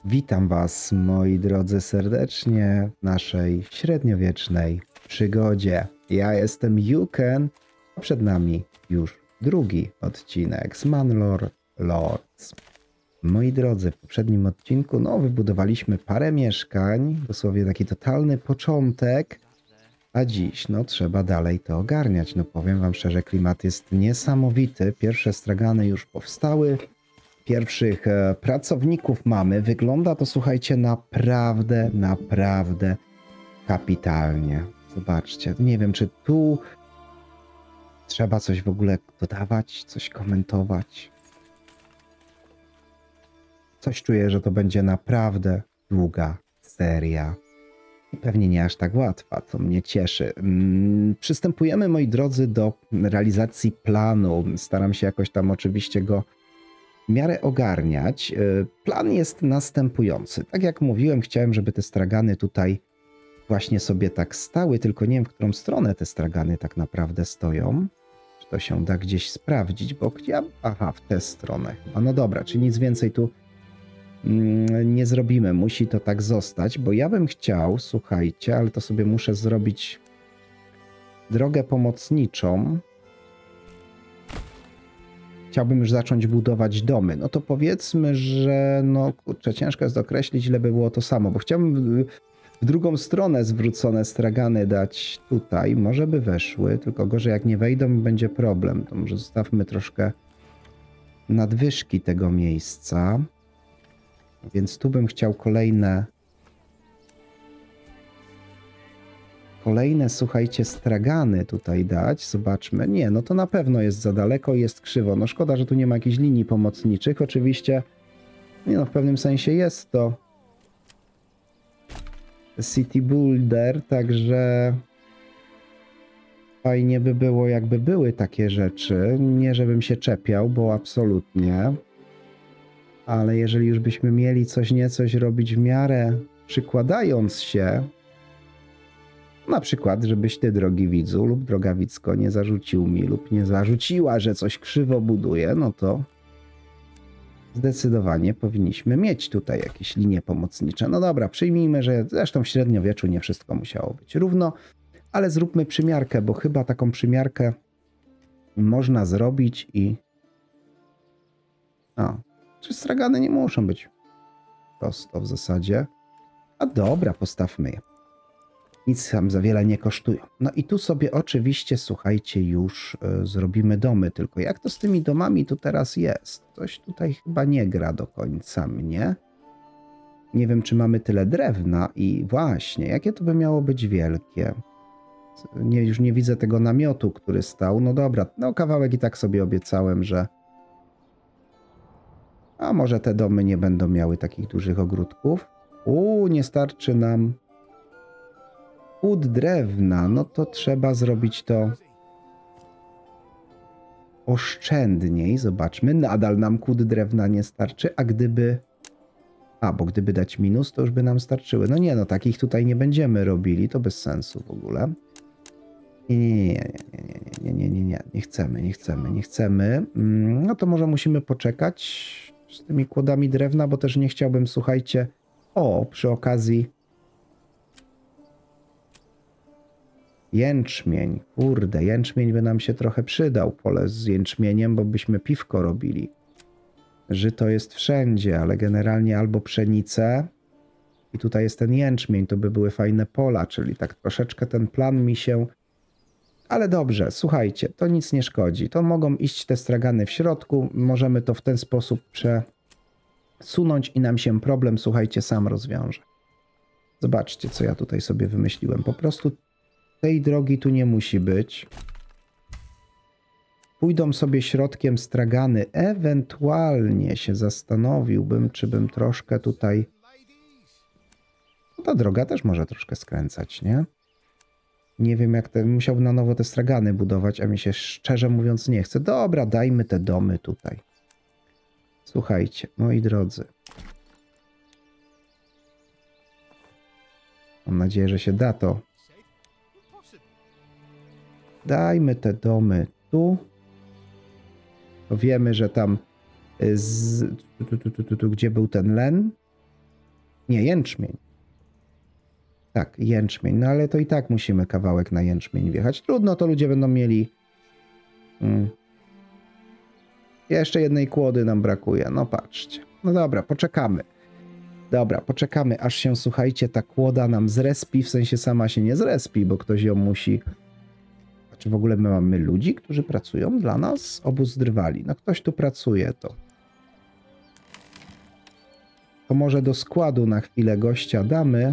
Witam Was, moi drodzy, serdecznie w naszej średniowiecznej przygodzie. Ja jestem Yuken, a przed nami już drugi odcinek z Manlore Lords. Moi drodzy, w poprzednim odcinku wybudowaliśmy parę mieszkań, dosłownie taki totalny początek, a dziś trzeba dalej to ogarniać. Powiem Wam szczerze, klimat jest niesamowity, pierwsze stragany już powstały. Pierwszych pracowników mamy. Wygląda to, słuchajcie, naprawdę kapitalnie. Zobaczcie, nie wiem, czy tu trzeba coś w ogóle dodawać, coś komentować. Coś czuję, że to będzie naprawdę długa seria. I pewnie nie aż tak łatwa, to mnie cieszy. Przystępujemy, moi drodzy, do realizacji planu. Staram się jakoś tam oczywiście go w miarę ogarniać. Plan jest następujący. Tak jak mówiłem, chciałem, żeby te stragany tutaj właśnie sobie tak stały, tylko nie wiem, w którą stronę te stragany tak naprawdę stoją. Czy to się da gdzieś sprawdzić, bo ja... Aha, w tę stronę chyba. No dobra, czyli nic więcej tu nie zrobimy. Musi to tak zostać, bo ja bym chciał, słuchajcie, ale to sobie muszę zrobić drogę pomocniczą. Chciałbym już zacząć budować domy. No to powiedzmy, że kurczę, ciężko jest określić, ile by było to samo, bo chciałbym w drugą stronę zwrócone stragany dać tutaj. Może by weszły, tylko gorzej jak nie wejdą, będzie problem. To może zostawmy troszkę nadwyżki tego miejsca. Więc tu bym chciał kolejne, słuchajcie, stragany tutaj dać. Zobaczmy. Nie, to na pewno jest za daleko i jest krzywo. Szkoda, że tu nie ma jakichś linii pomocniczych. Oczywiście, w pewnym sensie jest to City Builder, także fajnie by było, jakby były takie rzeczy. Nie, żebym się czepiał, bo absolutnie. Ale jeżeli już byśmy mieli coś robić w miarę przykładając się, na przykład, żebyś ty, drogi widzu lub droga widzko, nie zarzucił mi lub nie zarzuciła, że coś krzywo buduje, to zdecydowanie powinniśmy mieć tutaj jakieś linie pomocnicze. No dobra, przyjmijmy, że zresztą w średniowieczu nie wszystko musiało być równo, ale zróbmy przymiarkę, bo chyba taką przymiarkę można zrobić i... Czy stragany nie muszą być prosto w zasadzie? A dobra, postawmy je. Nic tam za wiele nie kosztują. I tu sobie oczywiście, słuchajcie, już zrobimy domy. Tylko jak to z tymi domami tu teraz jest? Coś tutaj chyba nie gra do końca mnie. Nie wiem, czy mamy tyle drewna i właśnie, jakie to by miało być wielkie? Już nie widzę tego namiotu, który stał. No dobra, kawałek i tak sobie obiecałem, że... A może te domy nie będą miały takich dużych ogródków? Nie starczy nam... Płód drewna, to trzeba zrobić to oszczędniej. Zobaczmy, nadal nam kłód drewna nie starczy, a gdyby... bo gdyby dać minus, to już by nam starczyły. Takich tutaj nie będziemy robili, to bez sensu w ogóle. Nie chcemy. To może musimy poczekać z tymi kłodami drewna, bo też nie chciałbym, słuchajcie... przy okazji... Jęczmień. Kurde, jęczmień by nam się trochę przydał. Pole z jęczmieniem, bo byśmy piwko robili. Żyto jest wszędzie, ale generalnie albo pszenice i tutaj jest ten jęczmień, to by były fajne pola, czyli tak troszeczkę ten plan mi się... Ale dobrze, słuchajcie, to nic nie szkodzi. To mogą iść te stragany w środku, możemy to w ten sposób przesunąć i nam się problem, słuchajcie, sam rozwiąże. Zobaczcie, co ja tutaj sobie wymyśliłem. Po prostu tej drogi tu nie musi być. Pójdą sobie środkiem stragany. Ewentualnie się zastanowiłbym, czy bym troszkę tutaj... ta droga też może troszkę skręcać, nie? Nie wiem, jak musiałbym na nowo te stragany budować, a mi się szczerze mówiąc nie chce. Dobra, dajmy te domy tutaj. Słuchajcie, moi drodzy. Mam nadzieję, że się da to. Dajmy te domy tu. To wiemy, że tam gdzie był ten len? Nie, jęczmień. Tak, jęczmień. No ale to i tak musimy kawałek na jęczmień wjechać. Trudno, to ludzie będą mieli... Jeszcze jednej kłody nam brakuje. No patrzcie. No dobra, poczekamy. Dobra, poczekamy, aż się, słuchajcie, ta kłoda nam zrespi. W sensie sama się nie zrespi, bo ktoś ją musi... A czy w ogóle my mamy ludzi, którzy pracują dla nas? Obóz drwali. No ktoś tu pracuje, to może do składu na chwilę gościa damy.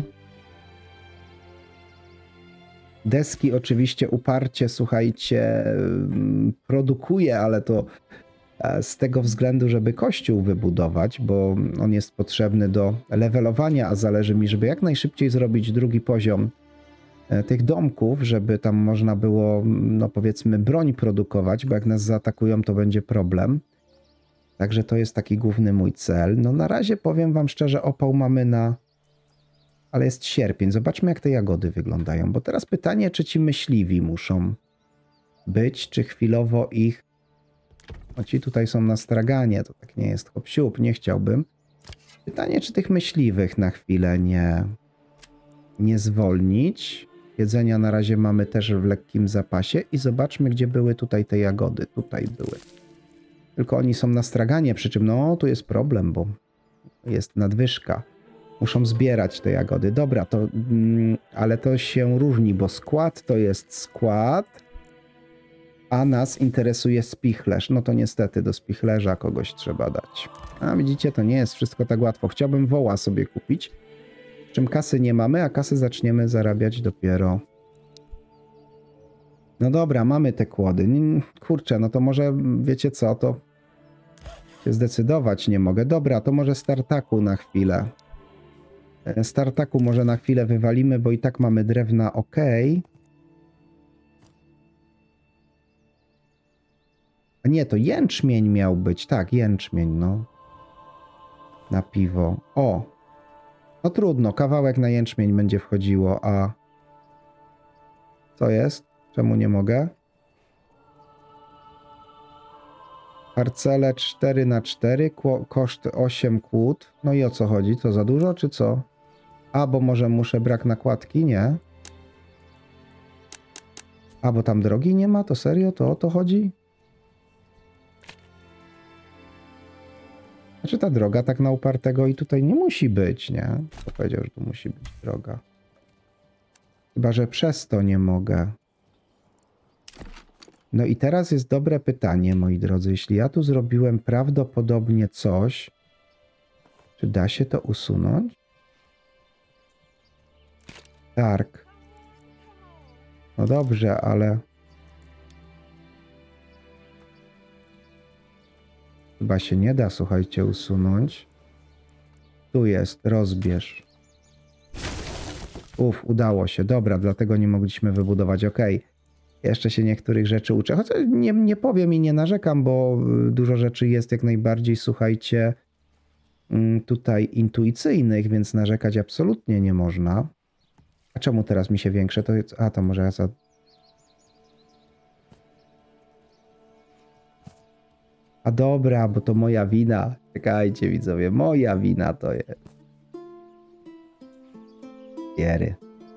Deski oczywiście uparcie, słuchajcie, produkuje, ale to z tego względu, żeby kościół wybudować, bo on jest potrzebny do levelowania, a zależy mi, żeby jak najszybciej zrobić drugi poziom tych domków, żeby tam można było, no powiedzmy, broń produkować, bo jak nas zaatakują, to będzie problem. Także to jest taki główny mój cel. No na razie powiem wam szczerze, opał mamy na... Ale jest sierpień. Zobaczmy, jak te jagody wyglądają. Bo teraz pytanie, czy ci myśliwi muszą być, czy chwilowo ich... O, ci tutaj są na straganie, to tak nie jest hop-siup, nie chciałbym. Pytanie, czy tych myśliwych na chwilę nie zwolnić. Jedzenia na razie mamy też w lekkim zapasie i zobaczmy, gdzie były tutaj te jagody. Tutaj były. Tylko oni są na straganie, przy czym no tu jest problem, bo jest nadwyżka. Muszą zbierać te jagody. Dobra, to ale to się różni, bo skład to jest skład, a nas interesuje spichlerz. No to niestety do spichlerza kogoś trzeba dać. A widzicie, to nie jest wszystko tak łatwo. Chciałbym woła sobie kupić, czym kasy nie mamy, a kasy zaczniemy zarabiać dopiero. No dobra, mamy te kłody. Kurczę, no to może wiecie co, to się zdecydować nie mogę. Dobra, to może startaku na chwilę. Startaku może na chwilę wywalimy, bo i tak mamy drewna ok. A nie, to jęczmień miał być. Tak, jęczmień, no. Na piwo. O! No trudno, kawałek na jęczmień będzie wchodziło, a... Co jest? Czemu nie mogę? Parcele 4×4, koszt 8 kłód. No i o co chodzi? To za dużo, czy co? A, bo może muszę brak nakładki? Nie. A, bo tam drogi nie ma? To serio? To o to chodzi? Znaczy ta droga tak na upartego i tutaj nie musi być, nie? Kto powiedział, że tu musi być droga? Chyba, że przez to nie mogę. No i teraz jest dobre pytanie, moi drodzy. Jeśli ja tu zrobiłem prawdopodobnie coś, czy da się to usunąć? Targ. No dobrze, ale... Chyba się nie da, słuchajcie, usunąć. Tu jest, rozbierz. Udało się. Dobra, dlatego nie mogliśmy wybudować. Ok. Jeszcze się niektórych rzeczy uczę. Chociaż nie powiem i nie narzekam, bo dużo rzeczy jest jak najbardziej, słuchajcie, tutaj intuicyjnych, więc narzekać absolutnie nie można. A czemu teraz mi się większe? To jest... A, to może ja za... A dobra, bo to moja wina. Czekajcie, widzowie, moja wina to jest. Jery.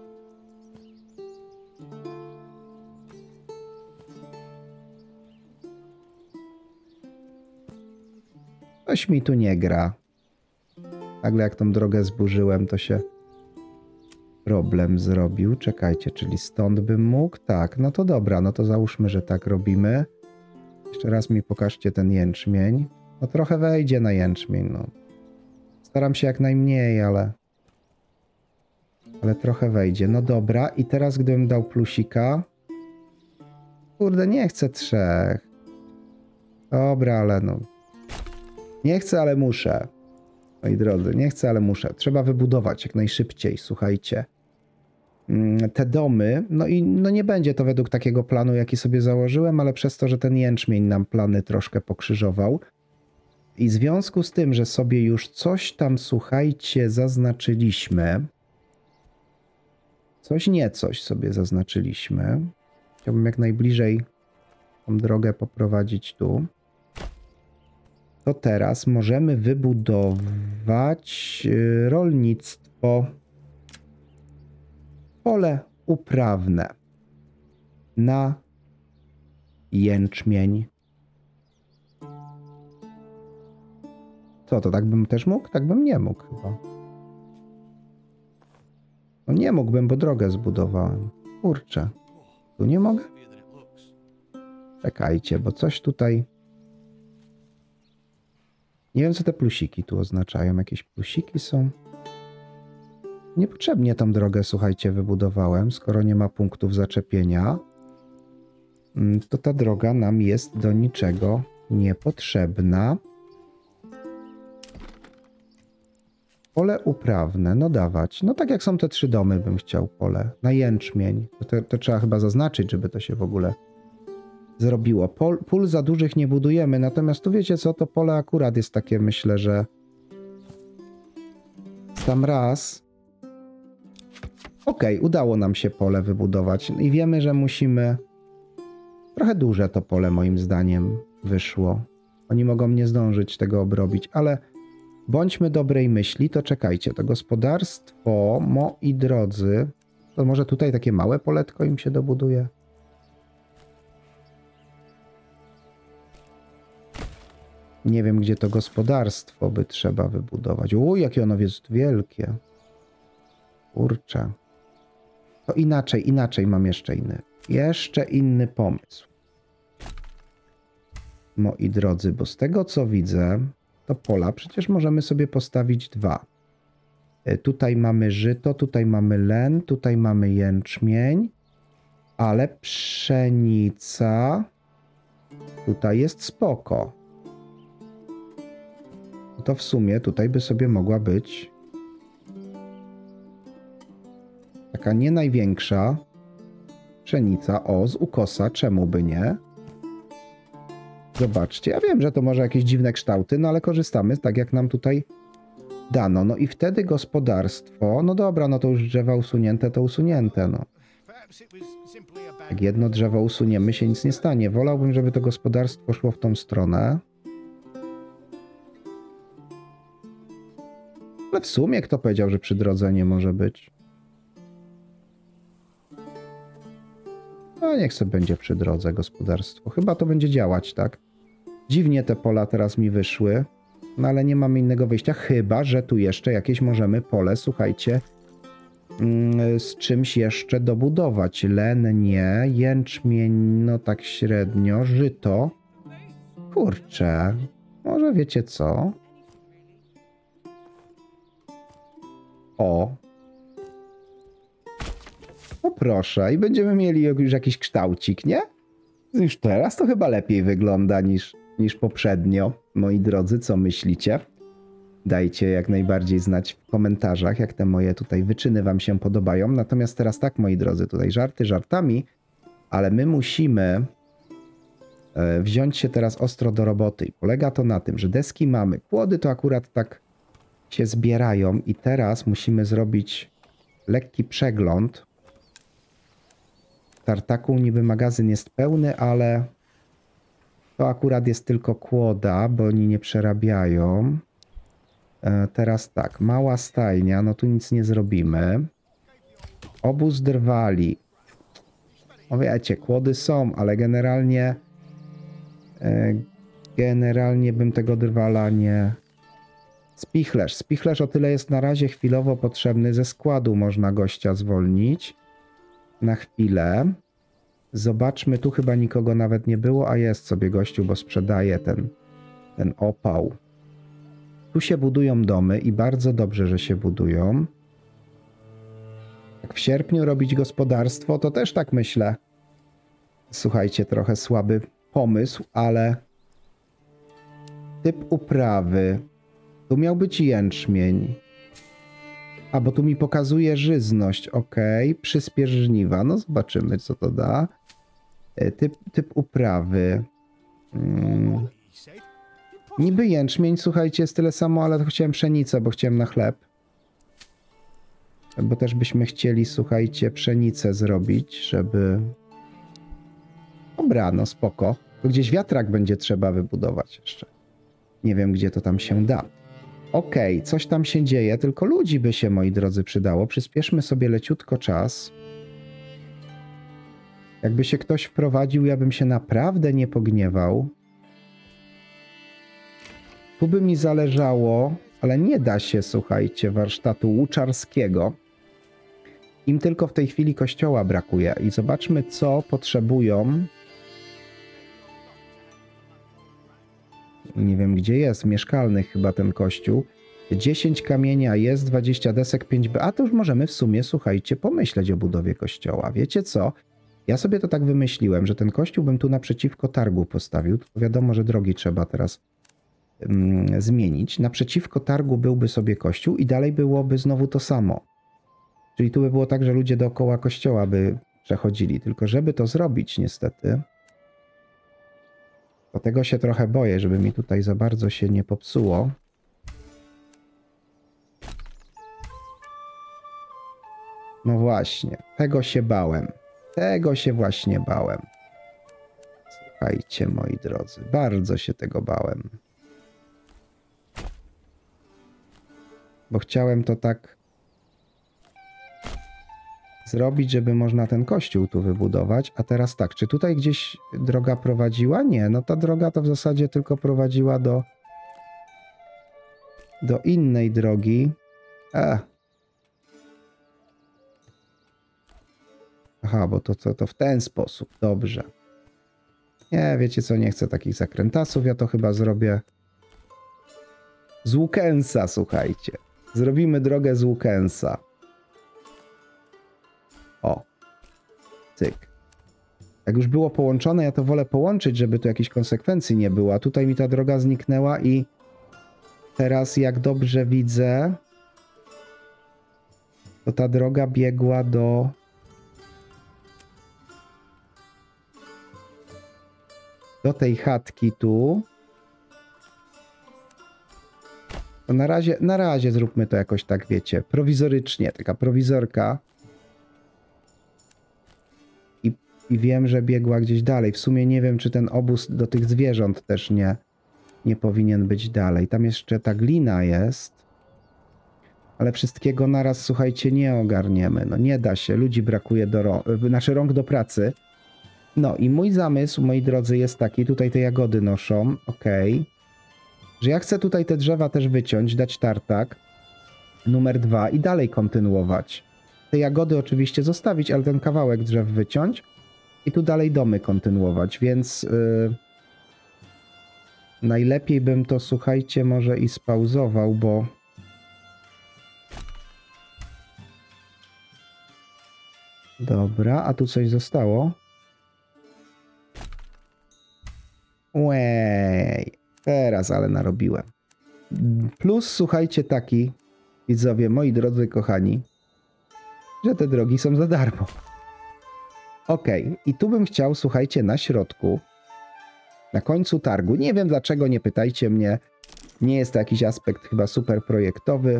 Coś mi tu nie gra. Nagle jak tą drogę zburzyłem, to się problem zrobił. Czekajcie, czyli stąd bym mógł? Tak, no to dobra, no to załóżmy, że tak robimy. Jeszcze raz mi pokażcie ten jęczmień. No trochę wejdzie na jęczmień, no. Staram się jak najmniej, ale trochę wejdzie. No dobra, i teraz gdybym dał plusika... Kurde, nie chcę 3. Dobra, ale no... Nie chcę, ale muszę. Moi drodzy, nie chcę, ale muszę. Trzeba wybudować jak najszybciej, słuchajcie. Te domy, no i no nie będzie to według takiego planu, jaki sobie założyłem, ale przez to, że ten jęczmień nam plany troszkę pokrzyżował. I w związku z tym, że sobie już coś tam, słuchajcie, zaznaczyliśmy. Coś sobie zaznaczyliśmy. Chciałbym jak najbliżej tą drogę poprowadzić tu. to teraz możemy wybudować rolnictwo, pole uprawne na jęczmień. Co, to tak bym też mógł? Tak bym nie mógł chyba. No nie mógłbym, bo drogę zbudowałem. Kurczę. Tu nie mogę? Czekajcie, bo coś tutaj... Nie wiem, co te plusiki tu oznaczają. Jakieś plusiki są? Niepotrzebnie tą drogę, słuchajcie, wybudowałem. Skoro nie ma punktów zaczepienia, to ta droga nam jest do niczego niepotrzebna. Pole uprawne, no dawać. No tak jak są te 3 domy, bym chciał pole. Na jęczmień. To trzeba chyba zaznaczyć, żeby to się w ogóle zrobiło. Pól za dużych nie budujemy, natomiast tu wiecie co, to pole akurat jest takie, myślę, że tam raz. Okej, udało nam się pole wybudować i wiemy, że musimy... Trochę duże to pole moim zdaniem wyszło. Oni mogą nie zdążyć tego obrobić, ale bądźmy dobrej myśli, to czekajcie, to gospodarstwo, moi drodzy, to może tutaj takie małe poletko im się dobuduje? Nie wiem, gdzie to gospodarstwo by trzeba wybudować. Uj, jakie ono jest wielkie. Kurczę. To inaczej mam jeszcze inny pomysł. Moi drodzy, bo z tego co widzę, to pola przecież możemy sobie postawić 2. Tutaj mamy żyto, tutaj mamy len, tutaj mamy jęczmień, ale pszenica tutaj jest spoko. To w sumie tutaj by sobie mogła być taka nie największa pszenica. O, z ukosa, czemu by nie? Zobaczcie, ja wiem, że to może jakieś dziwne kształty, no ale korzystamy tak, jak nam tutaj dano. No i wtedy gospodarstwo, no dobra, no to już drzewa usunięte, to usunięte, no. Jak jedno drzewo usuniemy, się nic nie stanie. Wolałbym, żeby to gospodarstwo szło w tą stronę. Ale w sumie kto powiedział, że przy drodze nie może być? No niech sobie będzie przy drodze gospodarstwo. Chyba to będzie działać, tak? Dziwnie te pola teraz mi wyszły. No ale nie mamy innego wyjścia, chyba że tu jeszcze jakieś możemy pole, słuchajcie, z czymś jeszcze dobudować. Len nie, jęczmień no tak średnio, żyto. Kurczę, może wiecie co? O. No proszę, i będziemy mieli już jakiś kształcik, nie? Już teraz to chyba lepiej wygląda niż poprzednio. Moi drodzy, co myślicie? Dajcie jak najbardziej znać w komentarzach, jak te moje tutaj wyczyny wam się podobają. Natomiast teraz tak, moi drodzy, tutaj żarty żartami, ale my musimy wziąć się teraz ostro do roboty. I polega to na tym, że deski mamy. Kłody to akurat tak się zbierają i teraz musimy zrobić lekki przegląd. W tartaku niby magazyn jest pełny, ale to akurat jest tylko kłoda, bo oni nie przerabiają. Teraz tak, mała stajnia, no tu nic nie zrobimy. Obóz drwali. No wiecie, kłody są, ale generalnie bym tego drwala nie... Spichlerz. Spichlerz o tyle jest na razie chwilowo potrzebny. Ze składu można gościa zwolnić. Na chwilę. Zobaczmy, tu chyba nikogo nawet nie było, a jest sobie gościu, bo sprzedaje ten opał. Tu się budują domy i bardzo dobrze, że się budują. Jak w sierpniu robić gospodarstwo, to też tak myślę. Słuchajcie, trochę słaby pomysł, ale typ uprawy. Tu miał być jęczmień. A, bo tu mi pokazuje żyzność. Ok, przyspiesz żniwa. No zobaczymy, co to da. Typ uprawy. Niby jęczmień, słuchajcie, jest tyle samo, ale chciałem pszenicę, bo chciałem na chleb. Bo też byśmy chcieli, słuchajcie, pszenicę zrobić, żeby... Dobra, no spoko. To gdzieś wiatrak będzie trzeba wybudować jeszcze. Nie wiem, gdzie to tam się da. Okej, coś tam się dzieje, tylko ludzi by się, moi drodzy, przydało. Przyspieszmy sobie leciutko czas. Jakby się ktoś wprowadził, ja bym się naprawdę nie pogniewał. Tu by mi zależało, ale nie da się, słuchajcie, warsztatu łuczarskiego. Im tylko w tej chwili kościoła brakuje. I zobaczmy, co potrzebują. Nie wiem, gdzie jest. Mieszkalny chyba ten kościół. 10 kamienia jest, 20 desek, 5B. A to już możemy w sumie, słuchajcie, pomyśleć o budowie kościoła. Wiecie co? Ja sobie to tak wymyśliłem, że ten kościół bym tu naprzeciwko targu postawił. To wiadomo, że drogi trzeba teraz zmienić. Naprzeciwko targu byłby sobie kościół i dalej byłoby znowu to samo. Czyli tu by było tak, że ludzie dookoła kościoła by przechodzili. Tylko żeby to zrobić niestety, to tego się trochę boję, żeby mi tutaj za bardzo się nie popsuło. No właśnie, tego się bałem. Tego się właśnie bałem. Słuchajcie, moi drodzy, bardzo się tego bałem. Bo chciałem to tak zrobić, żeby można ten kościół tu wybudować. A teraz tak, czy tutaj gdzieś droga prowadziła? Nie, no ta droga to w zasadzie tylko prowadziła do innej drogi. Aha, bo to w ten sposób. Dobrze. Nie, wiecie co, nie chcę takich zakrętasów. Ja to chyba zrobię z Łukensa, słuchajcie. Zrobimy drogę z Łukensa. O. Cyk. Jak już było połączone, ja to wolę połączyć, żeby tu jakichś konsekwencji nie było. A tutaj mi ta droga zniknęła i teraz, jak dobrze widzę, to ta droga biegła do tej chatki tu. To na razie zróbmy to jakoś tak, wiecie, prowizorycznie, taka prowizorka. I wiem, że biegła gdzieś dalej. W sumie nie wiem, czy ten obóz do tych zwierząt też nie powinien być dalej. Tam jeszcze ta glina jest. Ale wszystkiego naraz, słuchajcie, nie ogarniemy. No nie da się. Ludzi brakuje rąk do pracy. No i mój zamysł, moi drodzy, jest taki. Tutaj te jagody noszą. Okej. Że ja chcę tutaj te drzewa też wyciąć, dać tartak. Numer 2 i dalej kontynuować. Te jagody oczywiście zostawić, ale ten kawałek drzew wyciąć. I tu dalej domy kontynuować, więc najlepiej bym to, słuchajcie, może i spauzował, bo dobra, a tu coś zostało? Łej, teraz ale narobiłem. Plus, słuchajcie, taki, widzowie, moi drodzy kochani, że te drogi są za darmo. Okej, i tu bym chciał, słuchajcie, na środku, na końcu targu, nie wiem dlaczego, nie pytajcie mnie, nie jest to jakiś aspekt chyba super projektowy.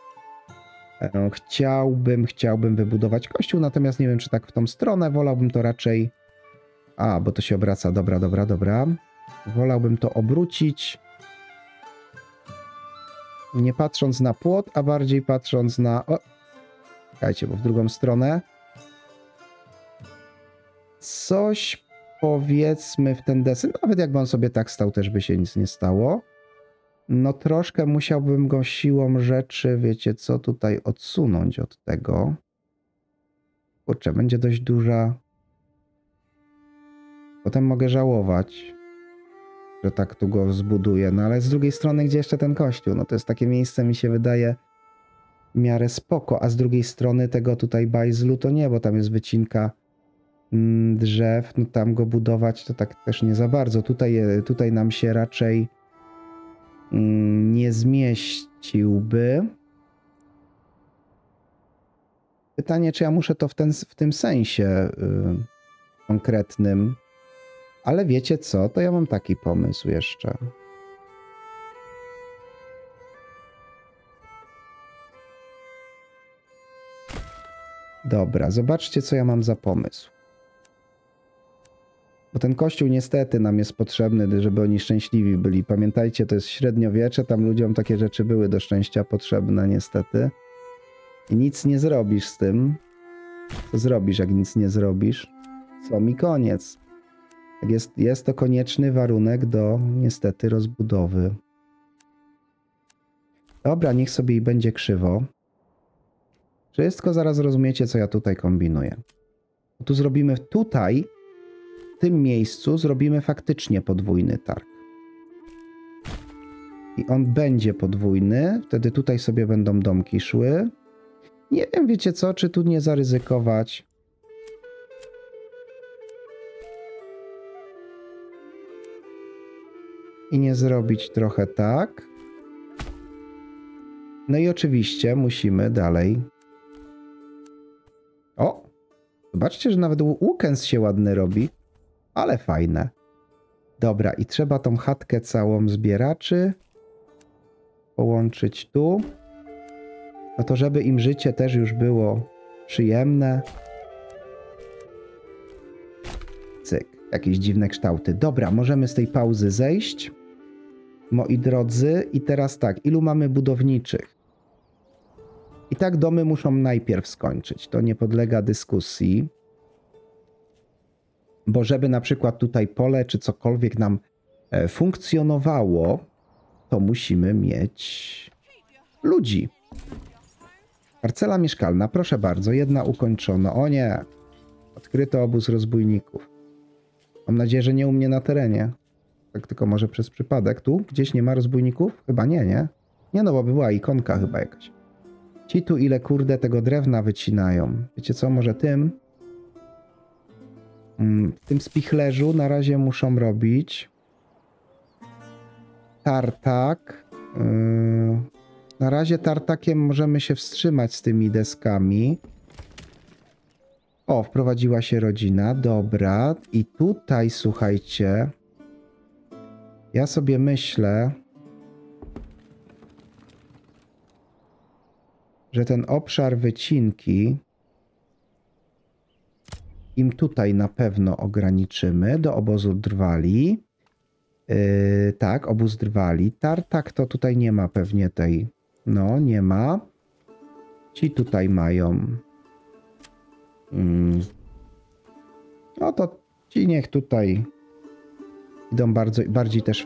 Chciałbym wybudować kościół, natomiast nie wiem, czy tak w tą stronę, wolałbym to raczej... A, bo to się obraca, dobra. Wolałbym to obrócić, nie patrząc na płot, a bardziej patrząc na... O, czekajcie, bo w drugą stronę. Coś powiedzmy w ten deseń, nawet jakby on sobie tak stał, też by się nic nie stało. No troszkę musiałbym go siłą rzeczy, wiecie co, tutaj odsunąć od tego. Kurczę, będzie dość duża. Potem mogę żałować, że tak tu go zbuduję, no ale z drugiej strony gdzie jeszcze ten kościół? No to jest takie miejsce, mi się wydaje w miarę spoko, a z drugiej strony tego tutaj bajzlu to nie, bo tam jest wycinka drzew, no tam go budować to tak też nie za bardzo. Tutaj nam się raczej nie zmieściłby. Pytanie, czy ja muszę to w tym sensie konkretnym, ale wiecie co, to ja mam taki pomysł jeszcze. Dobra, zobaczcie, co ja mam za pomysł. Bo ten kościół niestety nam jest potrzebny, żeby oni szczęśliwi byli. Pamiętajcie, to jest średniowiecze, tam ludziom takie rzeczy były do szczęścia potrzebne niestety. I nic nie zrobisz z tym. Co zrobisz, jak nic nie zrobisz? Co mi koniec. Tak jest to konieczny warunek do niestety rozbudowy. Dobra, niech sobie i będzie krzywo. Wszystko zaraz rozumiecie, co ja tutaj kombinuję. Tu zrobimy tutaj, w tym miejscu zrobimy faktycznie podwójny targ. I on będzie podwójny, wtedy tutaj sobie będą domki szły. Nie wiem, wiecie co, czy tu nie zaryzykować. I nie zrobić trochę tak. No i oczywiście musimy dalej. O! Zobaczcie, że nawet łukens się ładny robi. Ale fajne. Dobra, i trzeba tą chatkę całą zbieraczy połączyć tu. No to żeby im życie też już było przyjemne. Cyk. Jakieś dziwne kształty. Dobra, możemy z tej pauzy zejść. Moi drodzy. I teraz tak, ilu mamy budowniczych? I tak domy muszą najpierw skończyć. To nie podlega dyskusji. Bo żeby na przykład tutaj pole czy cokolwiek nam funkcjonowało, to musimy mieć ludzi. Parcela mieszkalna, proszę bardzo, jedna ukończona. O nie, odkryto obóz rozbójników. Mam nadzieję, że nie u mnie na terenie. Tak tylko może przez przypadek. Tu gdzieś nie ma rozbójników? Chyba nie, nie? Nie no, bo była ikonka chyba jakaś. Ci tu ile kurde tego drewna wycinają. Wiecie co, może tym? W tym spichlerzu na razie muszą robić tartak. Na razie tartakiem możemy się wstrzymać z tymi deskami. O, wprowadziła się rodzina. Dobra. I tutaj, słuchajcie, ja sobie myślę, że ten obszar wycinki im tutaj na pewno ograniczymy do obozu drwali. Tak, obóz drwali. Tartak to tutaj nie ma pewnie tej. No, nie ma. Ci tutaj mają. No to ci niech tutaj idą bardziej też.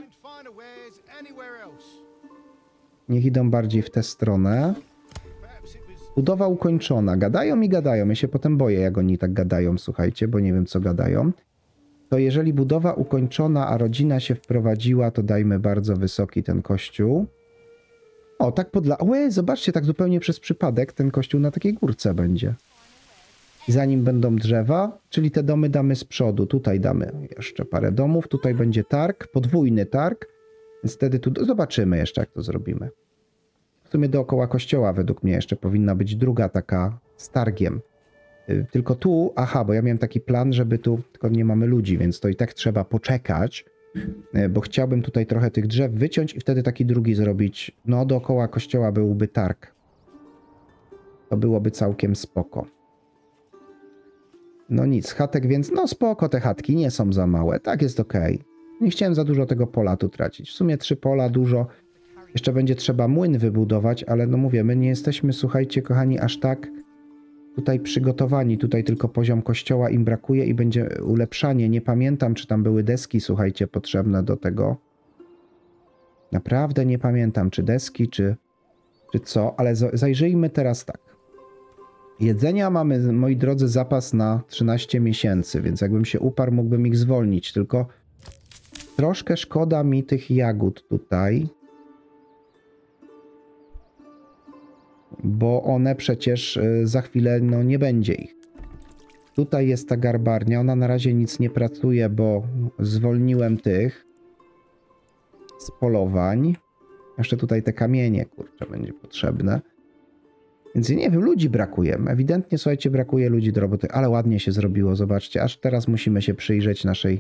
Niech idą bardziej w tę stronę. Budowa ukończona. Gadają i gadają. Ja się potem boję, jak oni tak gadają, słuchajcie, bo nie wiem, co gadają. To jeżeli budowa ukończona, a rodzina się wprowadziła, to dajmy bardzo wysoki ten kościół. O, tak zobaczcie, tak zupełnie przez przypadek ten kościół na takiej górce będzie. I zanim będą drzewa, czyli te domy damy z przodu. Tutaj damy jeszcze parę domów. Tutaj będzie targ, podwójny targ. Więc wtedy tu zobaczymy jeszcze, jak to zrobimy. W sumie dookoła kościoła według mnie jeszcze powinna być druga taka z targiem. Tylko tu, bo ja miałem taki plan, żeby tu, tylko nie mamy ludzi, więc to i tak trzeba poczekać, bo chciałbym tutaj trochę tych drzew wyciąć i wtedy taki drugi zrobić. No, dookoła kościoła byłby targ. To byłoby całkiem spoko. No nic, chatek więc, no spoko, te chatki nie są za małe, tak jest okej. Nie chciałem za dużo tego pola tu tracić. W sumie 3 pola dużo. Jeszcze będzie trzeba młyn wybudować, ale no mówię, my nie jesteśmy, słuchajcie, kochani, aż tak tutaj przygotowani. Tutaj tylko poziom kościoła im brakuje i będzie ulepszanie. Nie pamiętam, czy tam były deski, słuchajcie, potrzebne do tego. Naprawdę nie pamiętam, czy deski, czy co, ale zajrzyjmy teraz tak. Jedzenia mamy, moi drodzy, zapas na 13 miesięcy, więc jakbym się uparł, mógłbym ich zwolnić, tylko troszkę szkoda mi tych jagód tutaj. Bo one przecież za chwilę, no nie będzie ich. Tutaj jest ta garbarnia, ona na razie nic nie pracuje, bo zwolniłem tych z polowań. Jeszcze tutaj te kamienie, kurczę, będzie potrzebne. Więc nie wiem, ludzi brakuje. Ewidentnie, słuchajcie, brakuje ludzi do roboty, ale ładnie się zrobiło, zobaczcie. Aż teraz musimy się przyjrzeć naszej...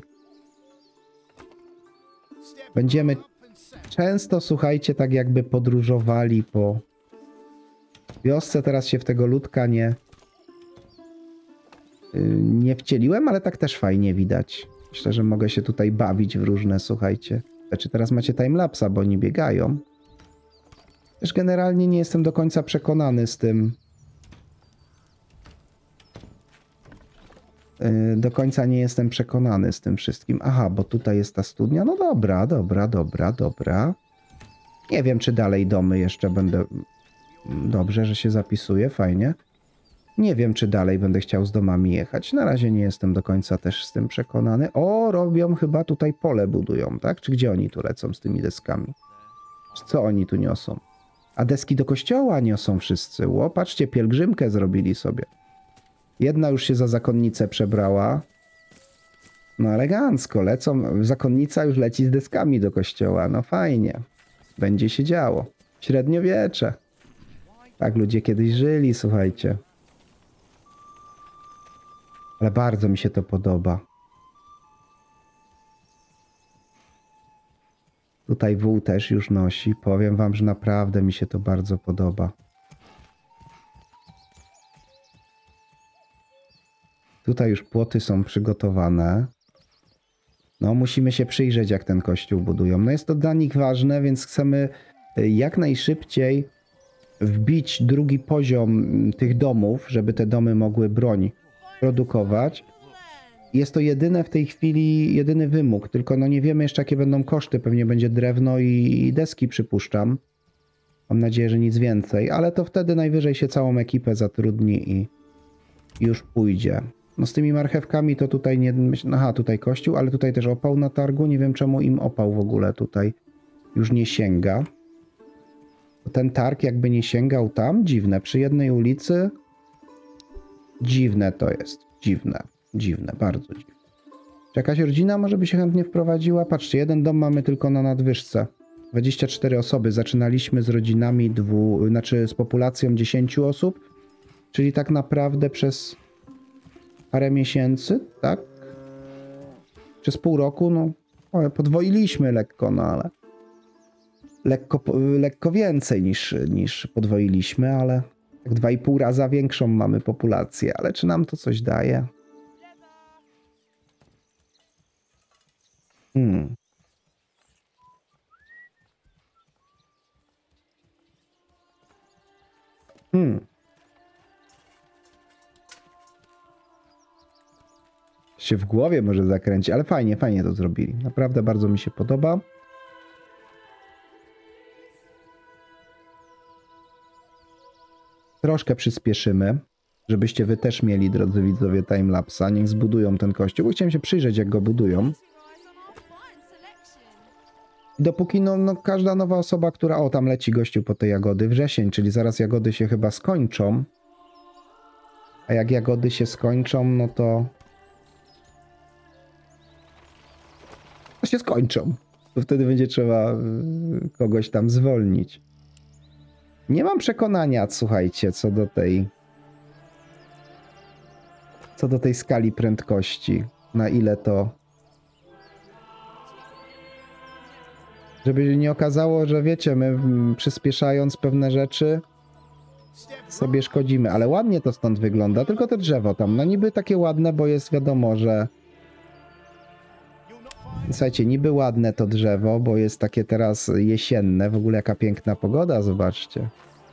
Będziemy często, słuchajcie, tak jakby podróżowali po wiosce. Teraz się w tego ludka nie wcieliłem, ale tak też fajnie widać. Myślę, że mogę się tutaj bawić w różne, słuchajcie. Znaczy teraz macie timelapsa, bo oni biegają. Też generalnie nie jestem do końca przekonany z tym. Do końca nie jestem przekonany z tym wszystkim. Aha, bo tutaj jest ta studnia. No dobra, dobra, dobra, dobra. Nie wiem, czy dalej domy jeszcze będę... Dobrze, że się zapisuje, fajnie. Nie wiem, czy dalej będę chciał z domami jechać. Na razie nie jestem do końca też z tym przekonany. O, robią chyba tutaj pole budują, tak? Czy gdzie oni tu lecą z tymi deskami? Czy co oni tu niosą? A deski do kościoła niosą wszyscy. Ło, patrzcie, pielgrzymkę zrobili sobie. Jedna już się za zakonnicę przebrała. No elegancko, lecą. Zakonnica już leci z deskami do kościoła. No fajnie. Będzie się działo. Średniowiecze. Tak ludzie kiedyś żyli, słuchajcie. Ale bardzo mi się to podoba. Tutaj wół też już nosi. Powiem wam, że naprawdę mi się to bardzo podoba. Tutaj już płoty są przygotowane. No, musimy się przyjrzeć, jak ten kościół budują. No jest to dla nich ważne, więc chcemy jak najszybciej wbić drugi poziom tych domów, żeby te domy mogły broń produkować. Jest to jedyne w tej chwili, jedyny wymóg, tylko no nie wiemy jeszcze, jakie będą koszty. Pewnie będzie drewno i deski, przypuszczam. Mam nadzieję, że nic więcej, ale to wtedy najwyżej się całą ekipę zatrudni i już pójdzie. No z tymi marchewkami to tutaj nie... Aha, tutaj kościół, ale tutaj też opał na targu. Nie wiem, czemu im opał w ogóle tutaj już nie sięga. Ten targ jakby nie sięgał tam. Dziwne. Przy jednej ulicy. Dziwne to jest. Dziwne. Dziwne. Bardzo dziwne. Czy jakaś rodzina może by się chętnie wprowadziła? Patrzcie, jeden dom mamy tylko na nadwyżce. 24 osoby. Zaczynaliśmy z rodzinami z populacją 10 osób. Czyli tak naprawdę przez parę miesięcy, tak? Przez pół roku, no podwoiliśmy lekko, no ale lekko więcej niż podwoiliśmy, ale tak 2,5 raza większą mamy populację, ale czy nam to coś daje? Się w głowie może zakręci, ale fajnie, fajnie to zrobili. Naprawdę bardzo mi się podoba. Troszkę przyspieszymy, żebyście wy też mieli, drodzy widzowie, timelapsa. Niech zbudują ten kościół, bo chciałem się przyjrzeć, jak go budują. Dopóki no każda nowa osoba, która... O, tam leci gościu po te jagody. Wrzesień, czyli zaraz jagody się chyba skończą. A jak jagody się skończą, no to... się skończą. To wtedy będzie trzeba kogoś tam zwolnić. Nie mam przekonania, słuchajcie, co do tej skali prędkości. Na ile to... Żeby nie okazało, że wiecie, my przyspieszając pewne rzeczy sobie szkodzimy. Ale ładnie to stąd wygląda, tylko to drzewo tam. No niby takie ładne, bo jest wiadomo, że... Słuchajcie, niby ładne to drzewo, bo jest takie teraz jesienne. W ogóle jaka piękna pogoda, zobaczcie.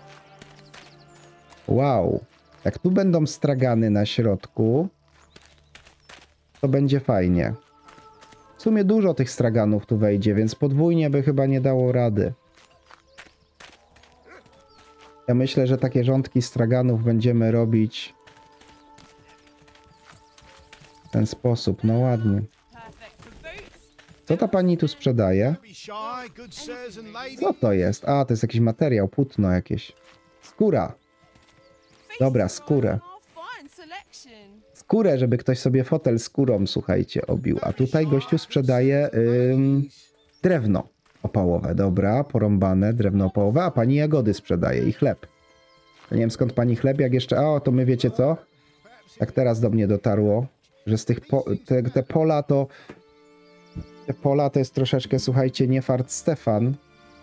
Wow. Jak tu będą stragany na środku, to będzie fajnie. W sumie dużo tych straganów tu wejdzie, więc podwójnie by chyba nie dało rady. Ja myślę, że takie rządki straganów będziemy robić w ten sposób. No ładnie. Co ta pani tu sprzedaje? Co to jest? A, to jest jakiś materiał, płótno jakieś. Skóra. Dobra, skórę. Skórę, żeby ktoś sobie fotel skórą, słuchajcie, obił. A tutaj gościu sprzedaje drewno opałowe. Dobra, porąbane drewno opałowe, a pani jagody sprzedaje i chleb. To nie wiem, skąd pani chleb, jak jeszcze... A, to my wiecie co? Jak teraz do mnie dotarło, że z tych te pola to... Te pola to jest troszeczkę, słuchajcie, nie fart Stefan.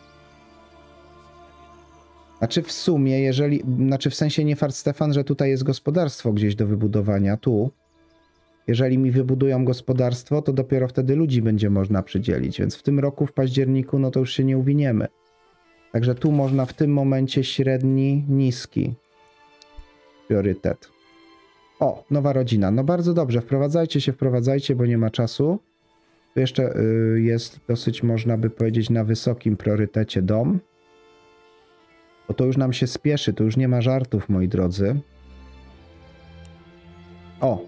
Znaczy w sumie, jeżeli... Znaczy w sensie nie fart Stefan, że tutaj jest gospodarstwo gdzieś do wybudowania, tu. Jeżeli mi wybudują gospodarstwo, to dopiero wtedy ludzi będzie można przydzielić, więc w tym roku, w październiku, no to już się nie uwiniemy. Także tu można w tym momencie średni, niski priorytet. O, nowa rodzina. No bardzo dobrze, wprowadzajcie, bo nie ma czasu. Tu jeszcze jest dosyć, można by powiedzieć, na wysokim priorytecie dom. Bo to już nam się spieszy, to już nie ma żartów, moi drodzy. O!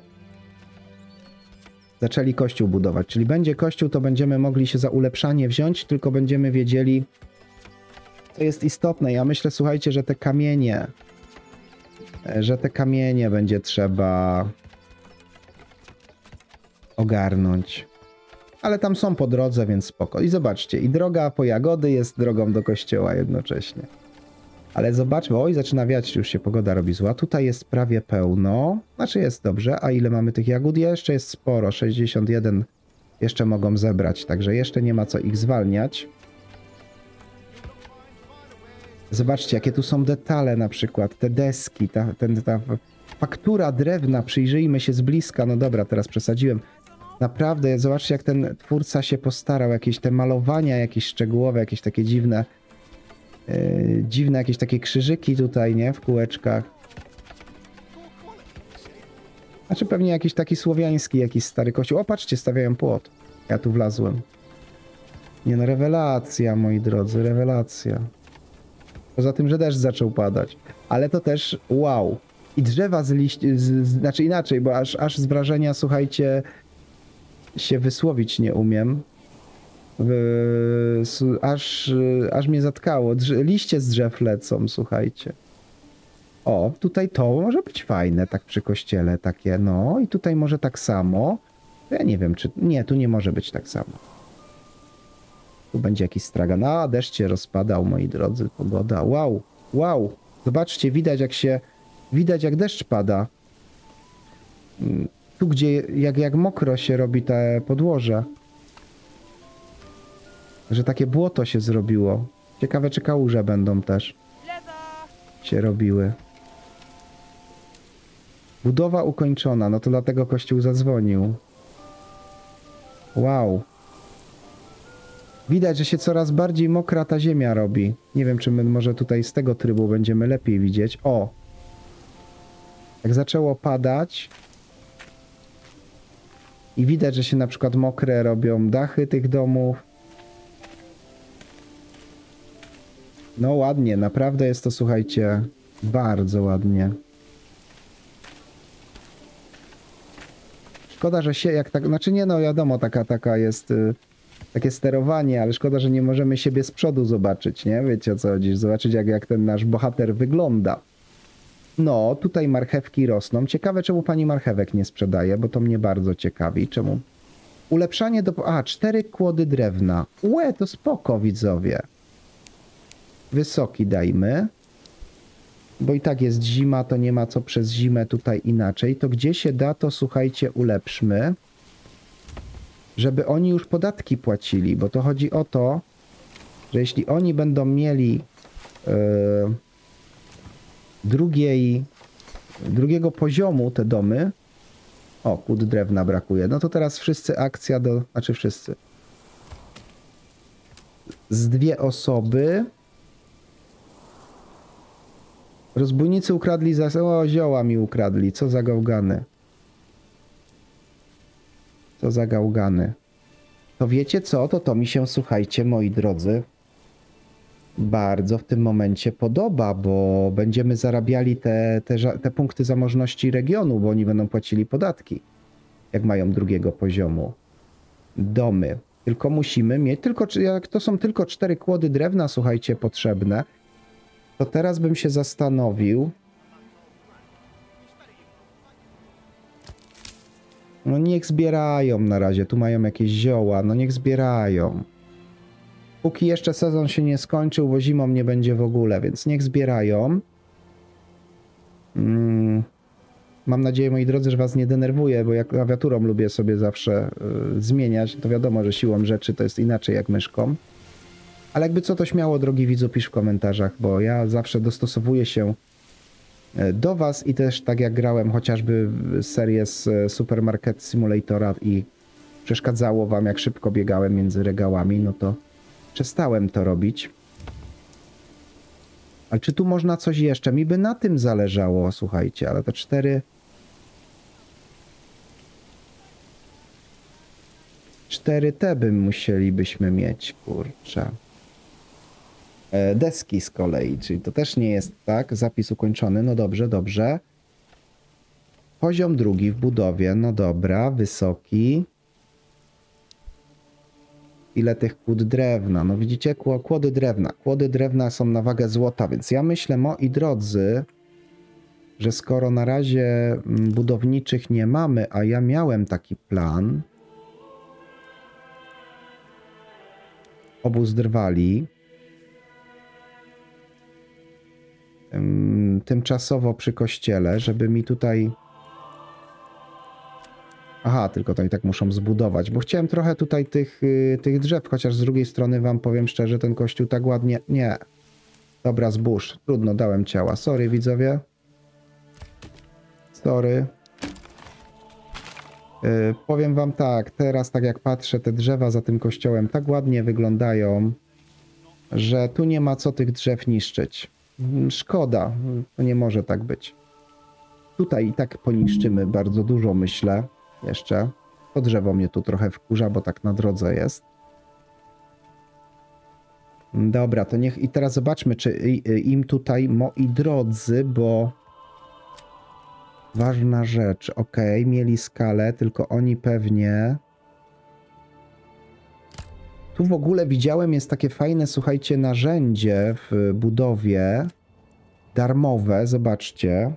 Zaczęli kościół budować, czyli będzie kościół, to będziemy mogli się za ulepszanie wziąć, tylko będziemy wiedzieli, co jest istotne. Ja myślę, słuchajcie, że te kamienie będzie trzeba ogarnąć. Ale tam są po drodze, więc spoko. I zobaczcie, i droga po jagody jest drogą do kościoła jednocześnie. Ale zobaczmy, oj, zaczyna wiać, już się pogoda robi zła. Tutaj jest prawie pełno, znaczy jest dobrze. A ile mamy tych jagód? Jeszcze jest sporo, 61 jeszcze mogą zebrać, także jeszcze nie ma co ich zwalniać. Zobaczcie, jakie tu są detale na przykład, te deski, ta faktura drewna, przyjrzyjmy się z bliska. No dobra, teraz przesadziłem. Naprawdę, zobaczcie, jak ten twórca się postarał, jakieś te malowania, jakieś szczegółowe, jakieś takie dziwne jakieś takie krzyżyki tutaj, nie? W kółeczkach. Znaczy pewnie jakiś taki słowiański, jakiś stary kościół. O, patrzcie, stawiają płot. Ja tu wlazłem. Nie no, rewelacja, moi drodzy, rewelacja. Poza tym, że deszcz zaczął padać. Ale to też wow. I drzewa z liści... Znaczy inaczej, bo aż z wrażenia, słuchajcie, się wysłowić nie umiem. Aż mnie zatkało. Liście z drzew lecą, słuchajcie. O, tutaj to może być fajne, tak przy kościele takie, no. I tutaj może tak samo. Ja nie wiem, czy... Nie, tu nie może być tak samo. Tu będzie jakiś stragan. A, deszcz się rozpadał, moi drodzy. Pogoda. Wow, wow. Zobaczcie, widać jak deszcz pada. Tu, gdzie jak mokro się robi te podłoże. Że takie błoto się zrobiło. Ciekawe, czy kałuże będą też się robiły. Budowa ukończona. No to dlatego kościół zadzwonił. Wow. Widać, że się coraz bardziej mokra ta ziemia robi. Nie wiem, czy my może tutaj z tego trybu będziemy lepiej widzieć. O! Jak zaczęło padać i widać, że się na przykład mokre robią dachy tych domów. No ładnie, naprawdę jest to, słuchajcie, bardzo ładnie. Szkoda, że się jak tak, znaczy nie no wiadomo, taka jest takie sterowanie, ale szkoda, że nie możemy siebie z przodu zobaczyć, nie? Wiecie o co chodzi, zobaczyć jak ten nasz bohater wygląda. No, tutaj marchewki rosną. Ciekawe, czemu pani marchewek nie sprzedaje, bo to mnie bardzo ciekawi. Czemu? Ulepszanie do... A, 4 kłody drewna. Łe, to spoko, widzowie. Wysoki dajmy. Bo i tak jest zima, to nie ma co przez zimę tutaj inaczej. To gdzie się da, to słuchajcie, ulepszmy. Żeby oni już podatki płacili, bo to chodzi o to, że jeśli oni będą mieli drugiego poziomu te domy, o, kłód drewna brakuje, no to teraz wszyscy akcja do, znaczy wszyscy, z 2 osoby, rozbójnicy ukradli o, zioła mi ukradli, co za gałgany. Co za gałgany. To wiecie co? To mi się, słuchajcie, moi drodzy, bardzo w tym momencie podoba, bo będziemy zarabiali te punkty zamożności regionu, bo oni będą płacili podatki, jak mają 2 poziomu. Domy. Tylko musimy mieć, jak to są tylko 4 kłody drewna, słuchajcie, potrzebne, to teraz bym się zastanowił. No niech zbierają na razie, tu mają jakieś zioła, no niech zbierają. Póki jeszcze sezon się nie skończył, bo zimą nie będzie w ogóle, więc niech zbierają. Mam nadzieję, moi drodzy, że was nie denerwuję, bo jak klawiaturą lubię sobie zawsze zmieniać, to wiadomo, że siłą rzeczy to jest inaczej jak myszką. Ale jakby co, to śmiało, drogi widzu, pisz w komentarzach, bo ja zawsze dostosowuję się do was i też tak jak grałem chociażby serię z Supermarket Simulatora i przeszkadzało wam, jak szybko biegałem między regałami, no to przestałem to robić. Ale czy tu można coś jeszcze? Mi by na tym zależało, słuchajcie, ale te 4 te musielibyśmy mieć, kurczę. Deski z kolei, czyli to też nie jest tak. Zapis ukończony, no dobrze, dobrze. Poziom drugi w budowie, no dobra, wysoki. Ile tych kłód drewna? No widzicie, kłody drewna. Kłody drewna są na wagę złota, więc ja myślę, moi drodzy, że skoro na razie budowniczych nie mamy, a ja miałem taki plan, obóz drwali, tymczasowo przy kościele, żeby mi tutaj... Aha, tylko to i tak muszą zbudować, bo chciałem trochę tutaj tych drzew, chociaż z drugiej strony wam powiem szczerze, ten kościół tak ładnie... Nie. Dobra, zbóż. Trudno, dałem ciała. Sorry, widzowie. Sorry. Powiem wam tak, teraz tak jak patrzę, te drzewa za tym kościołem tak ładnie wyglądają, że tu nie ma co tych drzew niszczyć. Szkoda, to nie może tak być. Tutaj i tak poniszczymy bardzo dużo, myślę, jeszcze. To drzewo mnie tu trochę wkurza, bo tak na drodze jest. Dobra, to niech... I teraz zobaczmy, czy im tutaj, moi drodzy, bo... Ważna rzecz, ok, mieli skalę, tylko oni pewnie... Tu w ogóle widziałem, jest takie fajne, słuchajcie, narzędzie w budowie. Darmowe, zobaczcie.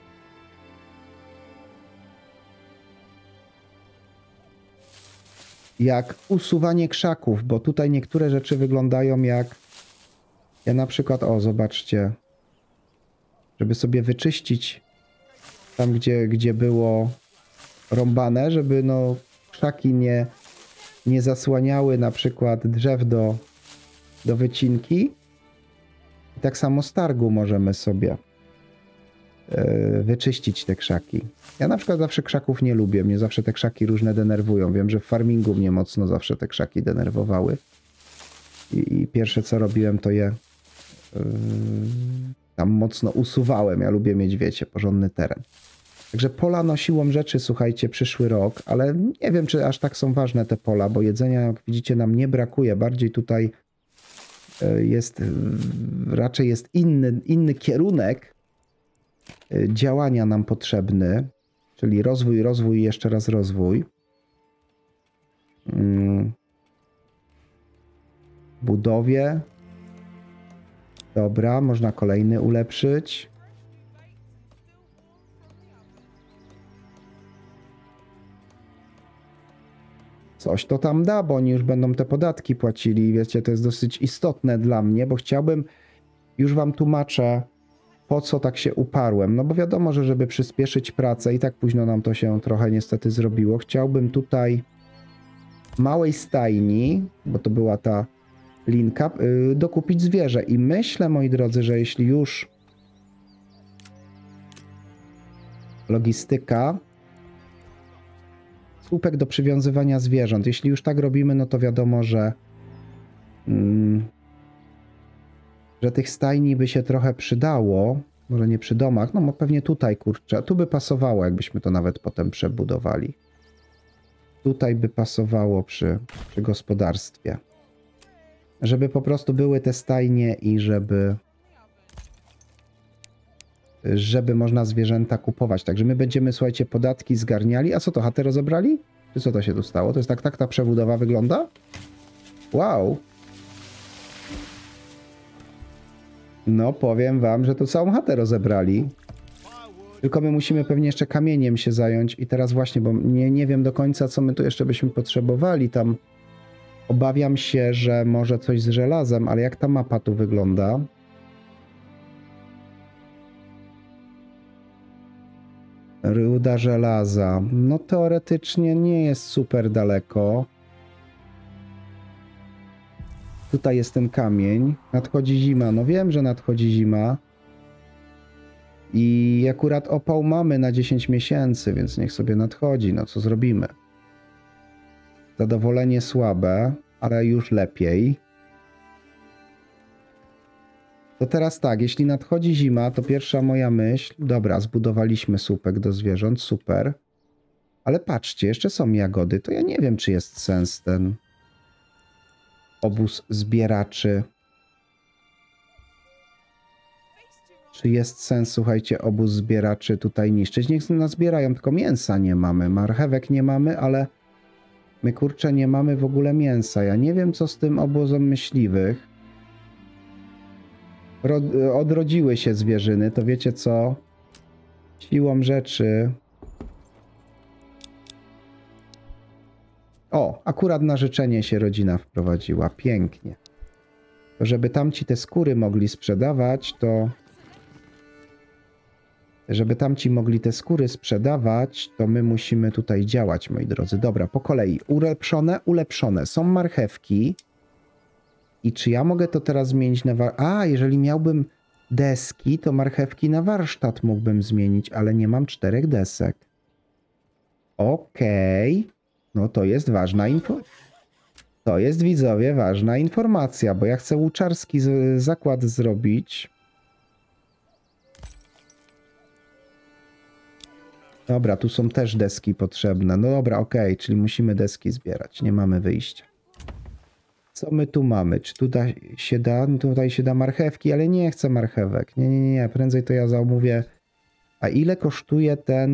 Jak usuwanie krzaków, bo tutaj niektóre rzeczy wyglądają jak... Ja na przykład, o zobaczcie, żeby sobie wyczyścić tam, gdzie było rąbane, żeby no krzaki nie zasłaniały na przykład drzew do wycinki. I tak samo z targu możemy sobie wyczyścić te krzaki. Ja na przykład zawsze krzaków nie lubię. Mnie zawsze te krzaki różne denerwują. Wiem, że w farmingu mnie mocno zawsze te krzaki denerwowały. I pierwsze co robiłem, to je tam mocno usuwałem. Ja lubię mieć, wiecie, porządny teren. Także pola no siłą rzeczy, słuchajcie, przyszły rok, ale nie wiem, czy aż tak są ważne te pola, bo jedzenia, jak widzicie, nam nie brakuje. Bardziej tutaj jest, raczej jest inny kierunek działania nam potrzebny, czyli rozwój, rozwój i jeszcze raz rozwój. Budowie. Dobra, można kolejny ulepszyć. Coś to tam da, bo oni już będą te podatki płacili. Wiecie, to jest dosyć istotne dla mnie, bo chciałbym, już wam tłumaczę, po co tak się uparłem. No bo wiadomo, że żeby przyspieszyć pracę, i tak późno nam to się trochę niestety zrobiło, chciałbym tutaj małej stajni, bo to była ta linka, dokupić zwierzę. I myślę, moi drodzy, że jeśli już logistyka, słupek do przywiązywania zwierząt. Jeśli już tak robimy, no to wiadomo, że tych stajni by się trochę przydało. Może nie przy domach, no pewnie tutaj, kurczę. Tu by pasowało, jakbyśmy to nawet potem przebudowali. Tutaj by pasowało przy gospodarstwie. Żeby po prostu były te stajnie i żeby można zwierzęta kupować. Także my będziemy, słuchajcie, podatki zgarniali. A co to, chatę rozebrali? Czy co to się tu stało? To jest tak ta przebudowa wygląda? Wow. No, powiem wam, że to całą chatę rozebrali. Tylko my musimy pewnie jeszcze kamieniem się zająć. I teraz właśnie, bo nie wiem do końca, co my tu jeszcze byśmy potrzebowali. Tam obawiam się, że może coś z żelazem, ale jak ta mapa tu wygląda? Ruda żelaza. No teoretycznie nie jest super daleko. Tutaj jest ten kamień. Nadchodzi zima. No wiem, że nadchodzi zima. I akurat opał mamy na 10 miesięcy, więc niech sobie nadchodzi. No co zrobimy? Zadowolenie słabe, ale już lepiej. To teraz tak, jeśli nadchodzi zima, to pierwsza moja myśl... Dobra, zbudowaliśmy słupek do zwierząt, super. Ale patrzcie, jeszcze są jagody. To ja nie wiem, czy jest sens ten obóz zbieraczy. Czy jest sens, słuchajcie, obóz zbieraczy tutaj niszczyć? Niech nas zbierają, tylko mięsa nie mamy. Marchewek nie mamy, ale my, kurczę, nie mamy w ogóle mięsa. Ja nie wiem, co z tym obozem myśliwych. Odrodziły się zwierzyny, to wiecie co? Siłą rzeczy... O, akurat na życzenie się rodzina wprowadziła. Pięknie. To żeby tamci te skóry mogli sprzedawać, to... Żeby tamci mogli te skóry sprzedawać, to my musimy tutaj działać, moi drodzy. Dobra, po kolei. Ulepszone, ulepszone. Są marchewki. I czy ja mogę to teraz zmienić na... A, jeżeli miałbym deski, to marchewki na warsztat mógłbym zmienić, ale nie mam 4 desek. Okej. No to jest ważna To jest, widzowie, ważna informacja, bo ja chcę łuczarski zakład zrobić. Dobra, tu są też deski potrzebne. No dobra, okej, czyli musimy deski zbierać. Nie mamy wyjścia. Co my tu mamy? Czy tutaj się da? Tutaj się da marchewki, ale nie chcę marchewek. Nie. Prędzej to ja zamówię. A ile kosztuje ten...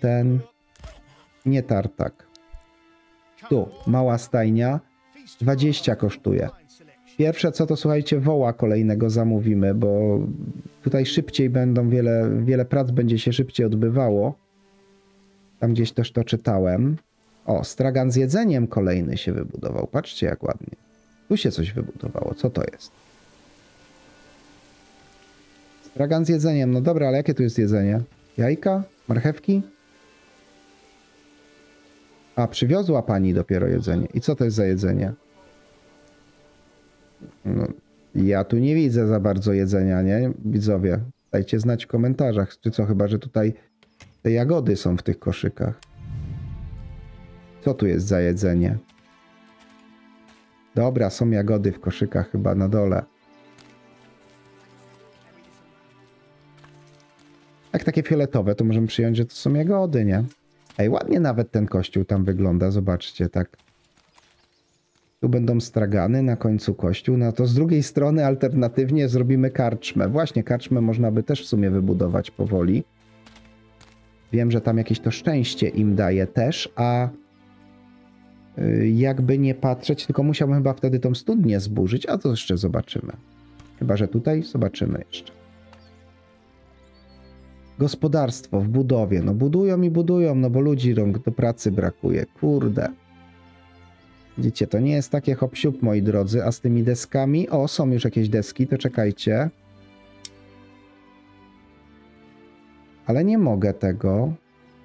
Nie tartak. Tu, mała stajnia. 20 kosztuje. Pierwsze co to, słuchajcie, woła kolejnego zamówimy, bo tutaj szybciej będą, wiele prac będzie się szybciej odbywało. Tam gdzieś też to czytałem. O, stragan z jedzeniem kolejny się wybudował. Patrzcie, jak ładnie. Tu się coś wybudowało. Co to jest? Stragan z jedzeniem. No dobra, ale jakie tu jest jedzenie? Jajka? Marchewki? A, przywiozła pani dopiero jedzenie. I co to jest za jedzenie? No, ja tu nie widzę za bardzo jedzenia, nie? Widzowie, dajcie znać w komentarzach. Czy co, chyba że tutaj te jagody są w tych koszykach. Co tu jest za jedzenie? Dobra, są jagody w koszykach chyba na dole. Jak takie fioletowe, to możemy przyjąć, że to są jagody, nie? Ej, ładnie nawet ten kościół tam wygląda, zobaczcie, tak. Tu będą stragany, na końcu kościół, no to z drugiej strony alternatywnie zrobimy karczmę. Właśnie, karczmę można by też w sumie wybudować powoli. Wiem, że tam jakieś to szczęście im daje też, a jakby nie patrzeć, tylko musiałbym chyba wtedy tą studnię zburzyć, a to jeszcze zobaczymy. Chyba że tutaj zobaczymy jeszcze. Gospodarstwo w budowie. No budują i budują, no bo ludzi rąk do pracy brakuje. Kurde. Widzicie, to nie jest takie hop-siup, moi drodzy, a z tymi deskami... O, są już jakieś deski, to czekajcie. Ale nie mogę tego.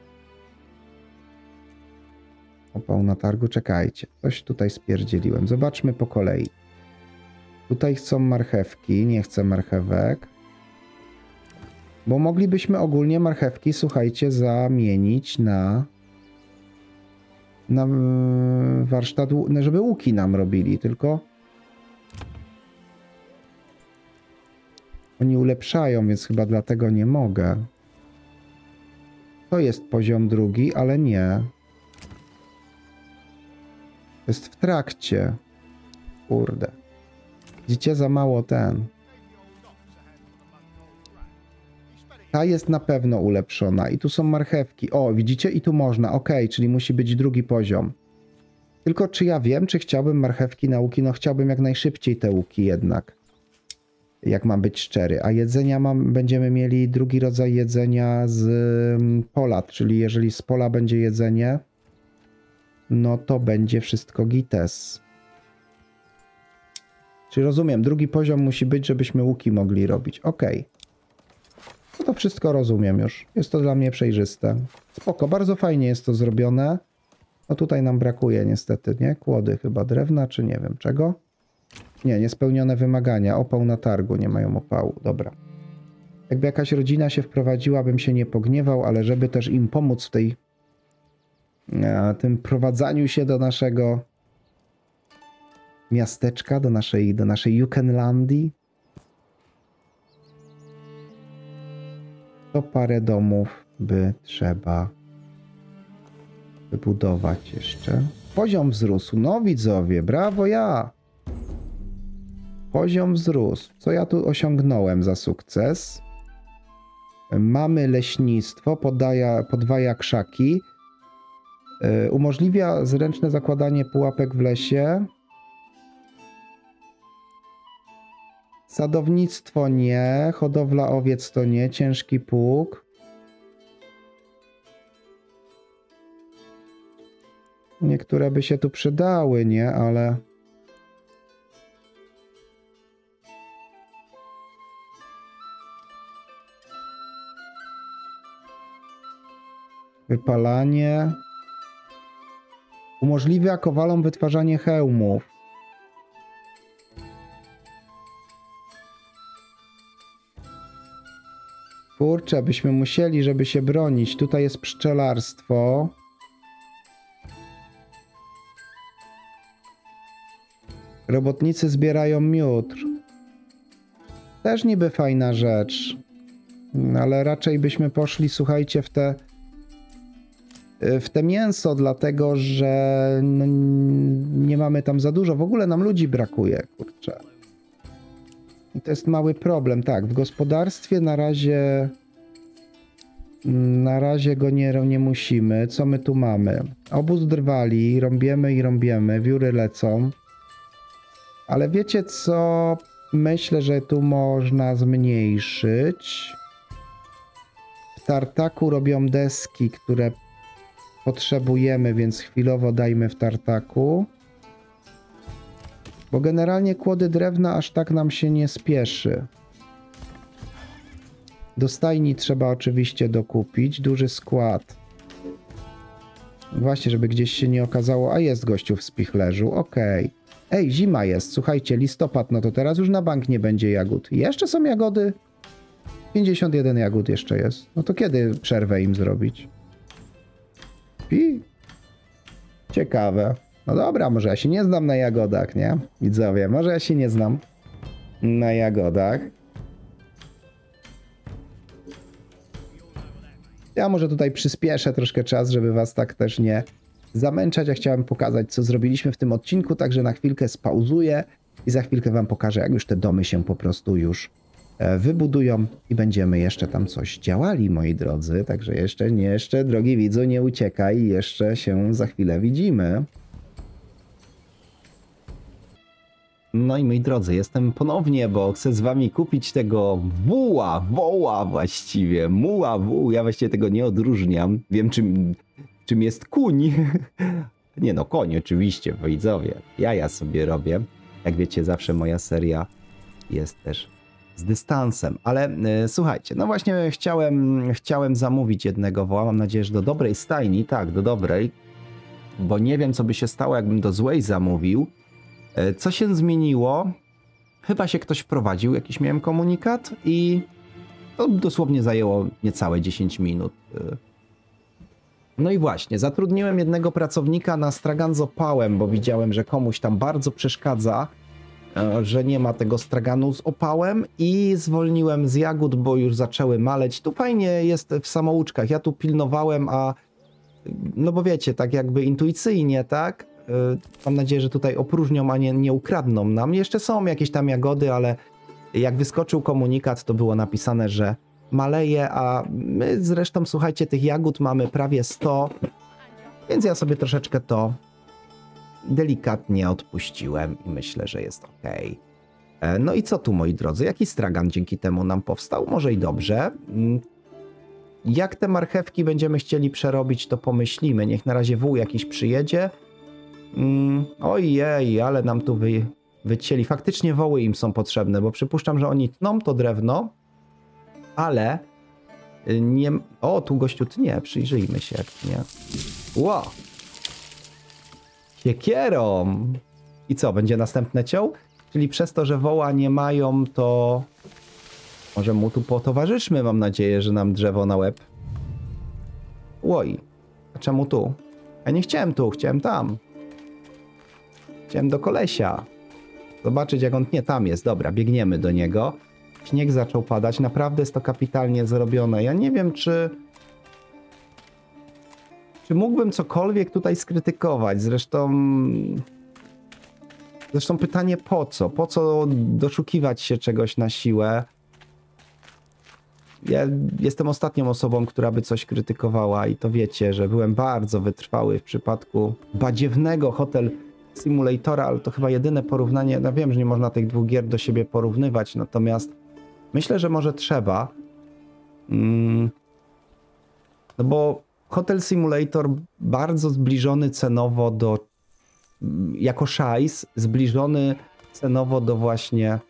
Opał na targu, czekajcie. Coś tutaj spierdzieliłem. Zobaczmy po kolei. Tutaj chcą marchewki, nie chcę marchewek. Bo moglibyśmy ogólnie marchewki, słuchajcie, zamienić na warsztat, żeby łuki nam robili, tylko oni ulepszają, więc chyba dlatego nie mogę. To jest poziom drugi, ale nie. To jest w trakcie. Kurde. Widzicie, za mało ten. Ta jest na pewno ulepszona. I tu są marchewki. O, widzicie? I tu można. Ok, czyli musi być drugi poziom. Tylko czy ja wiem, czy chciałbym marchewki na łuki? No chciałbym jak najszybciej te łuki jednak. Jak mam być szczery. A jedzenia będziemy mieli drugi rodzaj jedzenia z pola. Czyli jeżeli z pola będzie jedzenie, no to będzie wszystko gites. Czyli rozumiem, drugi poziom musi być, żebyśmy łuki mogli robić. Ok. No to wszystko rozumiem już. Jest to dla mnie przejrzyste. Spoko, bardzo fajnie jest to zrobione. No tutaj nam brakuje niestety, nie? Kłody chyba drewna, czy nie wiem czego. Nie, niespełnione wymagania. Opał na targu, nie mają opału. Dobra. Jakby jakaś rodzina się wprowadziła, bym się nie pogniewał, ale żeby też im pomóc w tym prowadzaniu się do naszego miasteczka, do naszej Jukenlandii, to parę domów by trzeba wybudować jeszcze. Poziom wzrósł. No widzowie, brawo ja! Poziom wzrósł. Co ja tu osiągnąłem za sukces? Mamy leśnictwo, podwaja krzaki. Umożliwia zręczne zakładanie pułapek w lesie. Sadownictwo nie, hodowla owiec to nie, ciężki pług. Niektóre by się tu przydały, nie, ale... Wypalanie. Umożliwia kowalom wytwarzanie hełmów. Kurczę, byśmy musieli, żeby się bronić. Tutaj jest pszczelarstwo. Robotnicy zbierają miód. Też niby fajna rzecz. Ale raczej byśmy poszli, słuchajcie, w te mięso, dlatego że no, nie mamy tam za dużo. W ogóle nam ludzi brakuje, kurczę. I to jest mały problem. Tak, w gospodarstwie na razie go nie musimy. Co my tu mamy? Obóz drwali, rąbiemy i rąbiemy, wióry lecą. Ale wiecie co? Myślę, że tu można zmniejszyć. W tartaku robią deski, które potrzebujemy, więc chwilowo dajmy w tartaku. Bo generalnie kłody drewna aż tak nam się nie spieszy. Do stajni trzeba oczywiście dokupić. Duży skład. Właśnie, żeby gdzieś się nie okazało. A jest gościu w spichlerzu. Okej. Ej, zima jest. Słuchajcie, listopad. No to teraz już na bank nie będzie jagód. Jeszcze są jagody? 51 jagód jeszcze jest. No to kiedy przerwę im zrobić? Ciekawe. No dobra, może ja się nie znam na jagodach, nie? Widzowie, może ja się nie znam na jagodach. Ja może tutaj przyspieszę troszkę czas, żeby was tak też nie zamęczać. Ja chciałem pokazać, co zrobiliśmy w tym odcinku, także na chwilkę spauzuję i za chwilkę wam pokażę, jak już te domy się po prostu już wybudują i będziemy jeszcze tam coś działali, moi drodzy. Także jeszcze, drogi widzu, nie uciekaj, jeszcze się za chwilę widzimy. No i moi drodzy, jestem ponownie, bo chcę z wami kupić tego woła właściwie, muła. Ja właściwie tego nie odróżniam. Wiem, czym jest kuń. Nie no, koń oczywiście, widzowie. Ja sobie robię. Jak wiecie, zawsze moja seria jest też z dystansem. Ale słuchajcie, no właśnie chciałem zamówić jednego woła. Mam nadzieję, że do dobrej stajni. Tak, do dobrej. Bo nie wiem, co by się stało, jakbym do złej zamówił. Co się zmieniło? Chyba się ktoś wprowadził, jakiś miałem komunikat i to dosłownie zajęło niecałe 10 minut. No i właśnie, zatrudniłem jednego pracownika na stragan z opałem, bo widziałem, że komuś tam bardzo przeszkadza, że nie ma tego straganu z opałem i zwolniłem z jagód, bo już zaczęły maleć. Tu fajnie jest w samouczkach, ja tu pilnowałem, no bo wiecie, tak jakby intuicyjnie, tak? Mam nadzieję, że tutaj opróżnią, a nie ukradną nam. Jeszcze są jakieś tam jagody, ale jak wyskoczył komunikat, to było napisane, że maleje, a my zresztą, słuchajcie, tych jagód mamy prawie 100, więc ja sobie troszeczkę to delikatnie odpuściłem i myślę, że jest ok. No i co tu, moi drodzy? Jaki stragan dzięki temu nam powstał? Może i dobrze. Jak te marchewki będziemy chcieli przerobić, to pomyślimy. Niech na razie wół jakiś przyjedzie. Ojej, ale nam tu wycięli. Faktycznie woły im są potrzebne, bo przypuszczam, że oni tną to drewno, ale nie... O, tu gościu tnie, przyjrzyjmy się jak tnie. Ło! Siekierą! I co, będzie następne ciął? Czyli przez to, że woła nie mają, to Może mu tu potowarzyszmy, mam nadzieję, że nam drzewo na łeb. Oj, a czemu tu? Ja nie chciałem tu, chciałem tam. Chciałem do kolesia. Zobaczyć, jak on... Nie, tam jest. Dobra, biegniemy do niego. Śnieg zaczął padać. Naprawdę jest to kapitalnie zrobione. Ja nie wiem, czy mógłbym cokolwiek tutaj skrytykować. Zresztą pytanie po co? Po co doszukiwać się czegoś na siłę? Ja jestem ostatnią osobą, która by coś krytykowała i to wiecie, że byłem bardzo wytrwały w przypadku badziewnego Hotel Simulatora, ale to chyba jedyne porównanie. Ja wiem, że nie można tych dwóch gier do siebie porównywać, natomiast myślę, że może trzeba. No bo Hotel Simulator bardzo zbliżony cenowo do, jako szajs, zbliżony cenowo do właśnie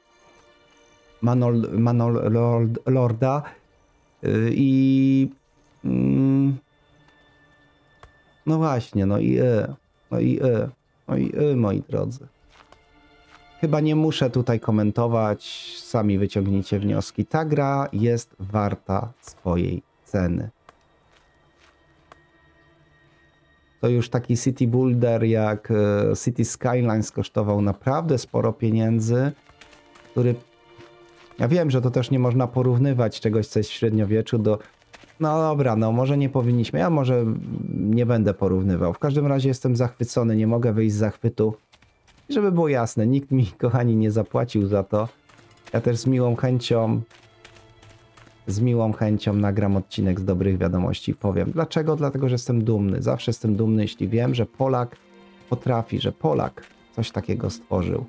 Manor Lorda i no właśnie, moi drodzy. Chyba nie muszę tutaj komentować, sami wyciągnijcie wnioski. Ta gra jest warta swojej ceny. To już taki City Builder jak City Skylines kosztował naprawdę sporo pieniędzy, który... Ja wiem, że to też nie można porównywać czegoś, co jest w średniowieczu do... No dobra, no może nie powinniśmy, ja może nie będę porównywał. W każdym razie jestem zachwycony, nie mogę wyjść z zachwytu. I żeby było jasne, nikt mi, kochani, nie zapłacił za to. Ja też z miłą chęcią nagram odcinek z dobrych wiadomości i powiem. Dlaczego? Dlatego, że jestem dumny. Zawsze jestem dumny, jeśli wiem, że Polak potrafi, że Polak coś takiego stworzył.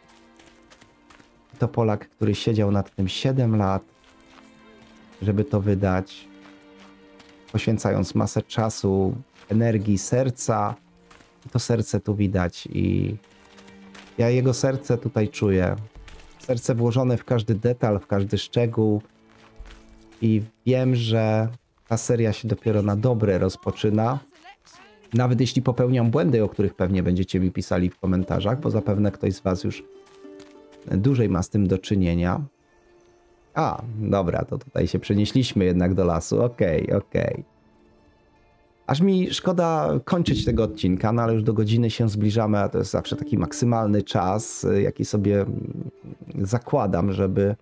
To Polak, który siedział nad tym 7 lat, żeby to wydać, poświęcając masę czasu, energii, serca. I to serce tu widać i ja jego serce tutaj czuję. Serce włożone w każdy detal, w każdy szczegół i wiem, że ta seria się dopiero na dobre rozpoczyna. Nawet jeśli popełniam błędy, o których pewnie będziecie mi pisali w komentarzach, bo zapewne ktoś z was już dłużej ma z tym do czynienia. A, dobra, to tutaj się przenieśliśmy jednak do lasu. Okej. Aż mi szkoda kończyć tego odcinka, no ale już do godziny się zbliżamy, a to jest zawsze taki maksymalny czas, jaki sobie zakładam, żeby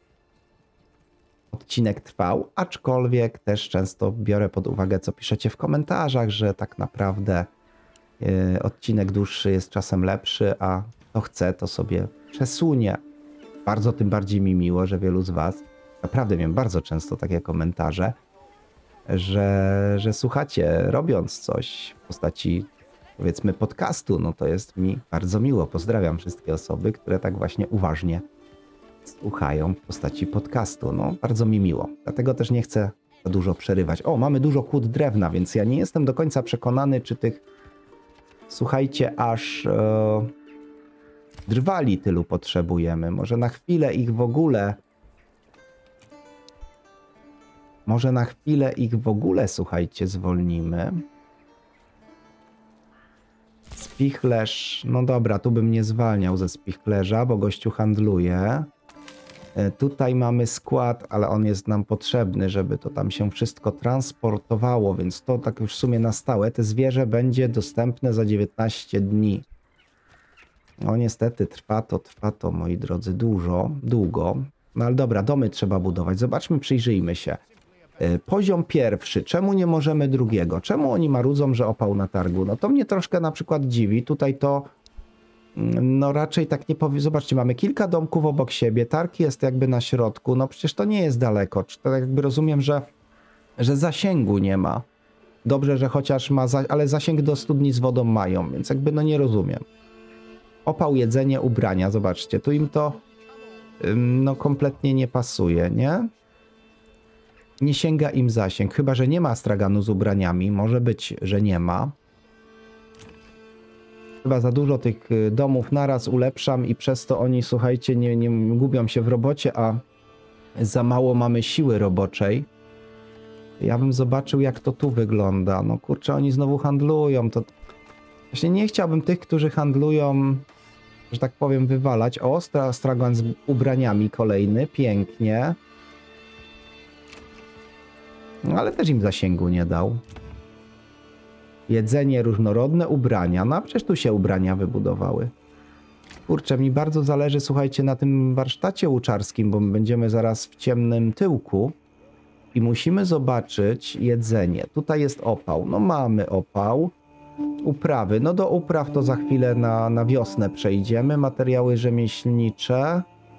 odcinek trwał, aczkolwiek też często biorę pod uwagę, co piszecie w komentarzach, że tak naprawdę odcinek dłuższy jest czasem lepszy, a kto chce, to sobie przesunie. Bardzo tym bardziej mi miło, że wielu z was, naprawdę wiem bardzo często takie komentarze, że słuchacie, robiąc coś w postaci, powiedzmy, podcastu, no to jest mi bardzo miło. Pozdrawiam wszystkie osoby, które tak właśnie uważnie słuchają w postaci podcastu. No, bardzo mi miło. Dlatego też nie chcę za dużo przerywać. O, mamy dużo kłód drewna, więc ja nie jestem do końca przekonany, czy tych, słuchajcie, aż drwali tylu potrzebujemy. Może na chwilę ich w ogóle... słuchajcie, zwolnimy. Spichlerz, no dobra, tu bym nie zwalniał ze spichlerza, bo gościu handluje. Tutaj mamy skład, ale on jest nam potrzebny, żeby to tam się wszystko transportowało, więc to tak już w sumie na stałe. Te zwierzę będzie dostępne za 19 dni. No niestety trwa to, moi drodzy, długo. No ale dobra, domy trzeba budować. Zobaczmy, przyjrzyjmy się. Poziom pierwszy. Czemu nie możemy drugiego? Czemu oni marudzą, że opał na targu? No to mnie troszkę na przykład dziwi. Tutaj to no raczej tak nie powiem. Zobaczcie, mamy kilka domków obok siebie. Targ jest jakby na środku. No przecież to nie jest daleko. To jakby rozumiem, że zasięgu nie ma. Dobrze, że chociaż ma, ale zasięg do studni z wodą mają, więc jakby no nie rozumiem. Opał, jedzenie, ubrania. Zobaczcie, tu im to no kompletnie nie pasuje, nie? Nie sięga im zasięg, chyba że nie ma straganu z ubraniami. Może być, że nie ma. Chyba za dużo tych domów naraz ulepszam i przez to oni, słuchajcie, nie gubią się w robocie, a za mało mamy siły roboczej. Ja bym zobaczył, jak to tu wygląda. No kurczę, oni znowu handlują. To właśnie nie chciałbym tych, którzy handlują, że tak powiem, wywalać. O, stragan z ubraniami kolejny, pięknie. No, ale też im zasięgu nie dał. Jedzenie różnorodne, ubrania. No a przecież tu się ubrania wybudowały. Kurczę, mi bardzo zależy, słuchajcie, na tym warsztacie łuczarskim, bo my będziemy zaraz w ciemnym tyłku i musimy zobaczyć jedzenie. Tutaj jest opał. No mamy opał. Uprawy. No do upraw to za chwilę na wiosnę przejdziemy. Materiały rzemieślnicze.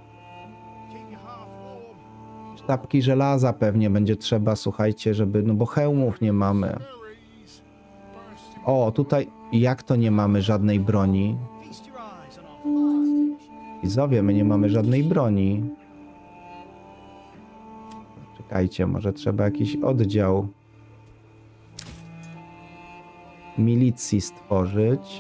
Sztabki żelaza pewnie będzie trzeba, słuchajcie, żeby... No bo hełmów nie mamy. O, tutaj jak to nie mamy żadnej broni? Widzowie, my nie mamy żadnej broni. Czekajcie, może trzeba jakiś oddział milicji stworzyć.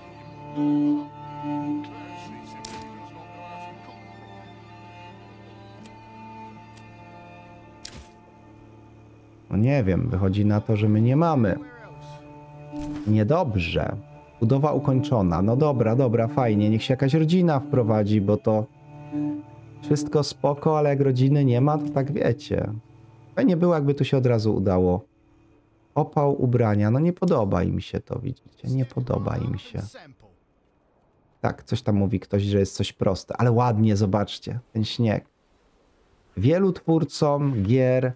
No nie wiem, wychodzi na to, że my nie mamy. Niedobrze. Budowa ukończona. No dobra, dobra, fajnie. Niech się jakaś rodzina wprowadzi, bo to wszystko spoko, ale jak rodziny nie ma, to tak wiecie. Fajnie było, jakby tu się od razu udało. Opał ubrania. No nie podoba im się to, widzicie? Nie podoba im się. Tak, coś tam mówi ktoś, że jest coś proste. Ale ładnie, zobaczcie, ten śnieg. Wielu twórcom gier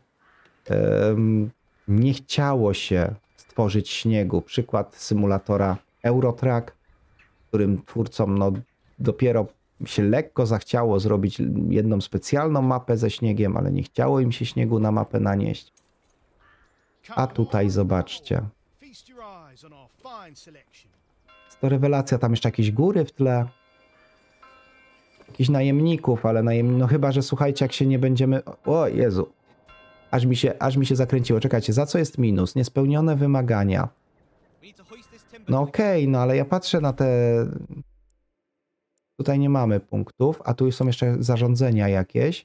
nie chciało się stworzyć śniegu. Przykład symulatora Eurotrack, którym twórcom no, dopiero się lekko zachciało zrobić jedną specjalną mapę ze śniegiem, ale nie chciało im się śniegu na mapę nanieść. A tutaj zobaczcie. To rewelacja, tam jeszcze jakieś góry w tle. Jakichś najemników, ale no chyba, że słuchajcie, jak się nie będziemy... O Jezu. Aż mi się zakręciło. Czekajcie, za co jest minus? Niespełnione wymagania. No okej, no ale ja patrzę na te... Tutaj nie mamy punktów, a tu są jeszcze zarządzenia jakieś.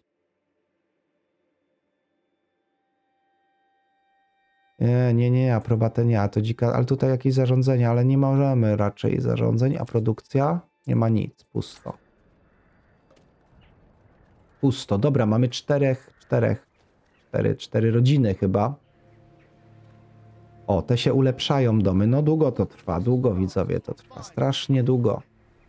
Nie, aprobatę nie, a to dzika, ale tutaj jakieś zarządzenia, ale nie możemy raczej zarządzeń, a produkcja? Nie ma nic, pusto. Pusto, dobra, mamy cztery rodziny chyba. O, te się ulepszają domy, no długo to trwa, długo widzowie to trwa, strasznie długo.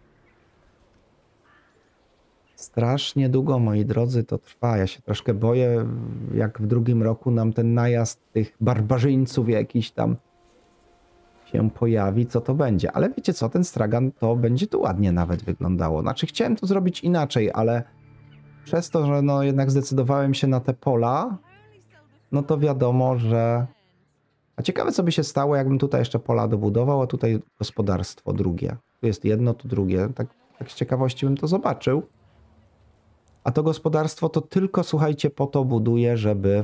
Strasznie długo, moi drodzy, to trwa. Ja się troszkę boję, jak w drugim roku nam ten najazd tych barbarzyńców jakiś tam się pojawi, co to będzie. Ale wiecie co, ten stragan to będzie tu ładnie nawet wyglądało. Znaczy chciałem to zrobić inaczej, ale przez to, że no jednak zdecydowałem się na te pola, no to wiadomo, że... A ciekawe, co by się stało, jakbym tutaj jeszcze pola dobudował, a tutaj gospodarstwo drugie. Tu jest jedno, tu drugie. Tak z ciekawości bym to zobaczył. A to gospodarstwo to tylko, słuchajcie, po to buduje,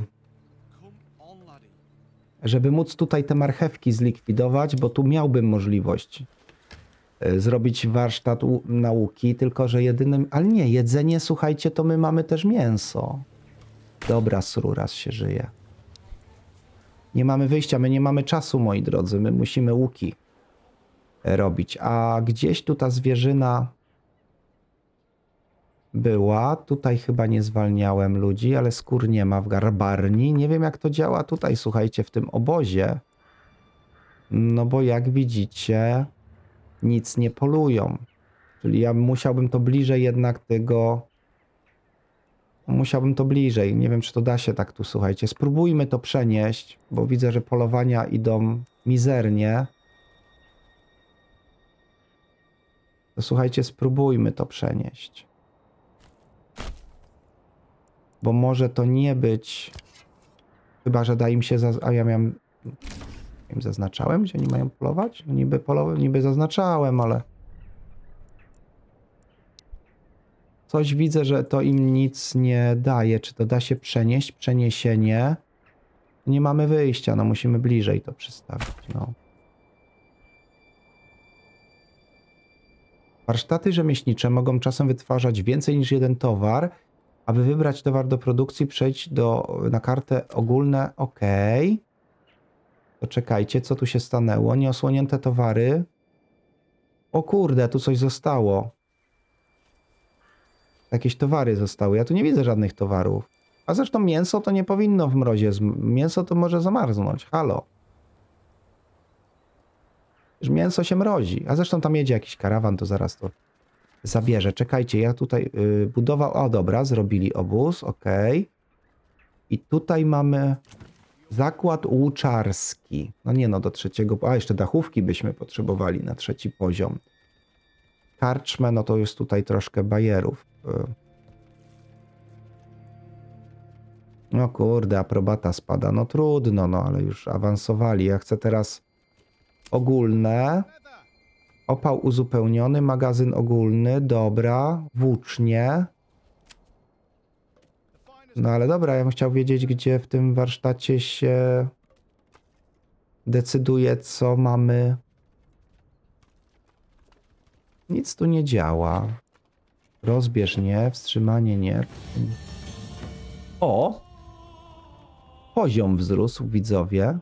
żeby móc tutaj te marchewki zlikwidować, bo tu miałbym możliwość zrobić warsztat nauki, tylko że jedynym... Ale nie, jedzenie, słuchajcie, to my mamy też mięso. Dobra, sruras się żyje. Nie mamy wyjścia, my nie mamy czasu, moi drodzy, my musimy łuki robić. A gdzieś tu ta zwierzyna... była. Tutaj chyba nie zwalniałem ludzi, ale skór nie ma w garbarni. Nie wiem, jak to działa tutaj, słuchajcie, w tym obozie. No bo jak widzicie, nic nie polują. Czyli ja musiałbym to bliżej jednak tego... Musiałbym to bliżej. Nie wiem, czy to da się tak tu, słuchajcie. Spróbujmy to przenieść, bo widzę, że polowania idą mizernie. To słuchajcie, spróbujmy to przenieść. Bo może to nie być... Chyba, że da im się... A ja miałem... Im zaznaczałem, gdzie oni mają polować? No niby zaznaczałem, ale... Coś widzę, że to im nic nie daje. Czy to da się przenieść? Przeniesienie. Nie mamy wyjścia, no musimy bliżej to przystawić, no. Warsztaty rzemieślnicze mogą czasem wytwarzać więcej niż jeden towar. Aby wybrać towar do produkcji, przejdź na kartę ogólne. OK. To czekajcie, co tu się stanęło? Nieosłonięte towary. O kurde, tu coś zostało. Jakieś towary zostały. Ja tu nie widzę żadnych towarów. A zresztą mięso to nie powinno w mrozie. Mięso to może zamarznąć. Halo. Już mięso się mrozi. A zresztą tam jedzie jakiś karawan, to zaraz to zabierze. Czekajcie, ja tutaj budował... O, dobra, zrobili obóz, okej. I tutaj mamy zakład łuczarski. No nie no, do trzeciego... A, jeszcze dachówki byśmy potrzebowali na 3. poziom. Karczmę, no to jest tutaj troszkę bajerów. No kurde, aprobata spada. No trudno, no ale już awansowali. Ja chcę teraz ogólne. Opał uzupełniony, magazyn ogólny, dobra. Włócznie. No ale dobra, ja bym chciał wiedzieć, gdzie w tym warsztacie się decyduje, co mamy. Nic tu nie działa. Rozbierz nie, wstrzymanie nie. O! Poziom wzrósł, widzowie.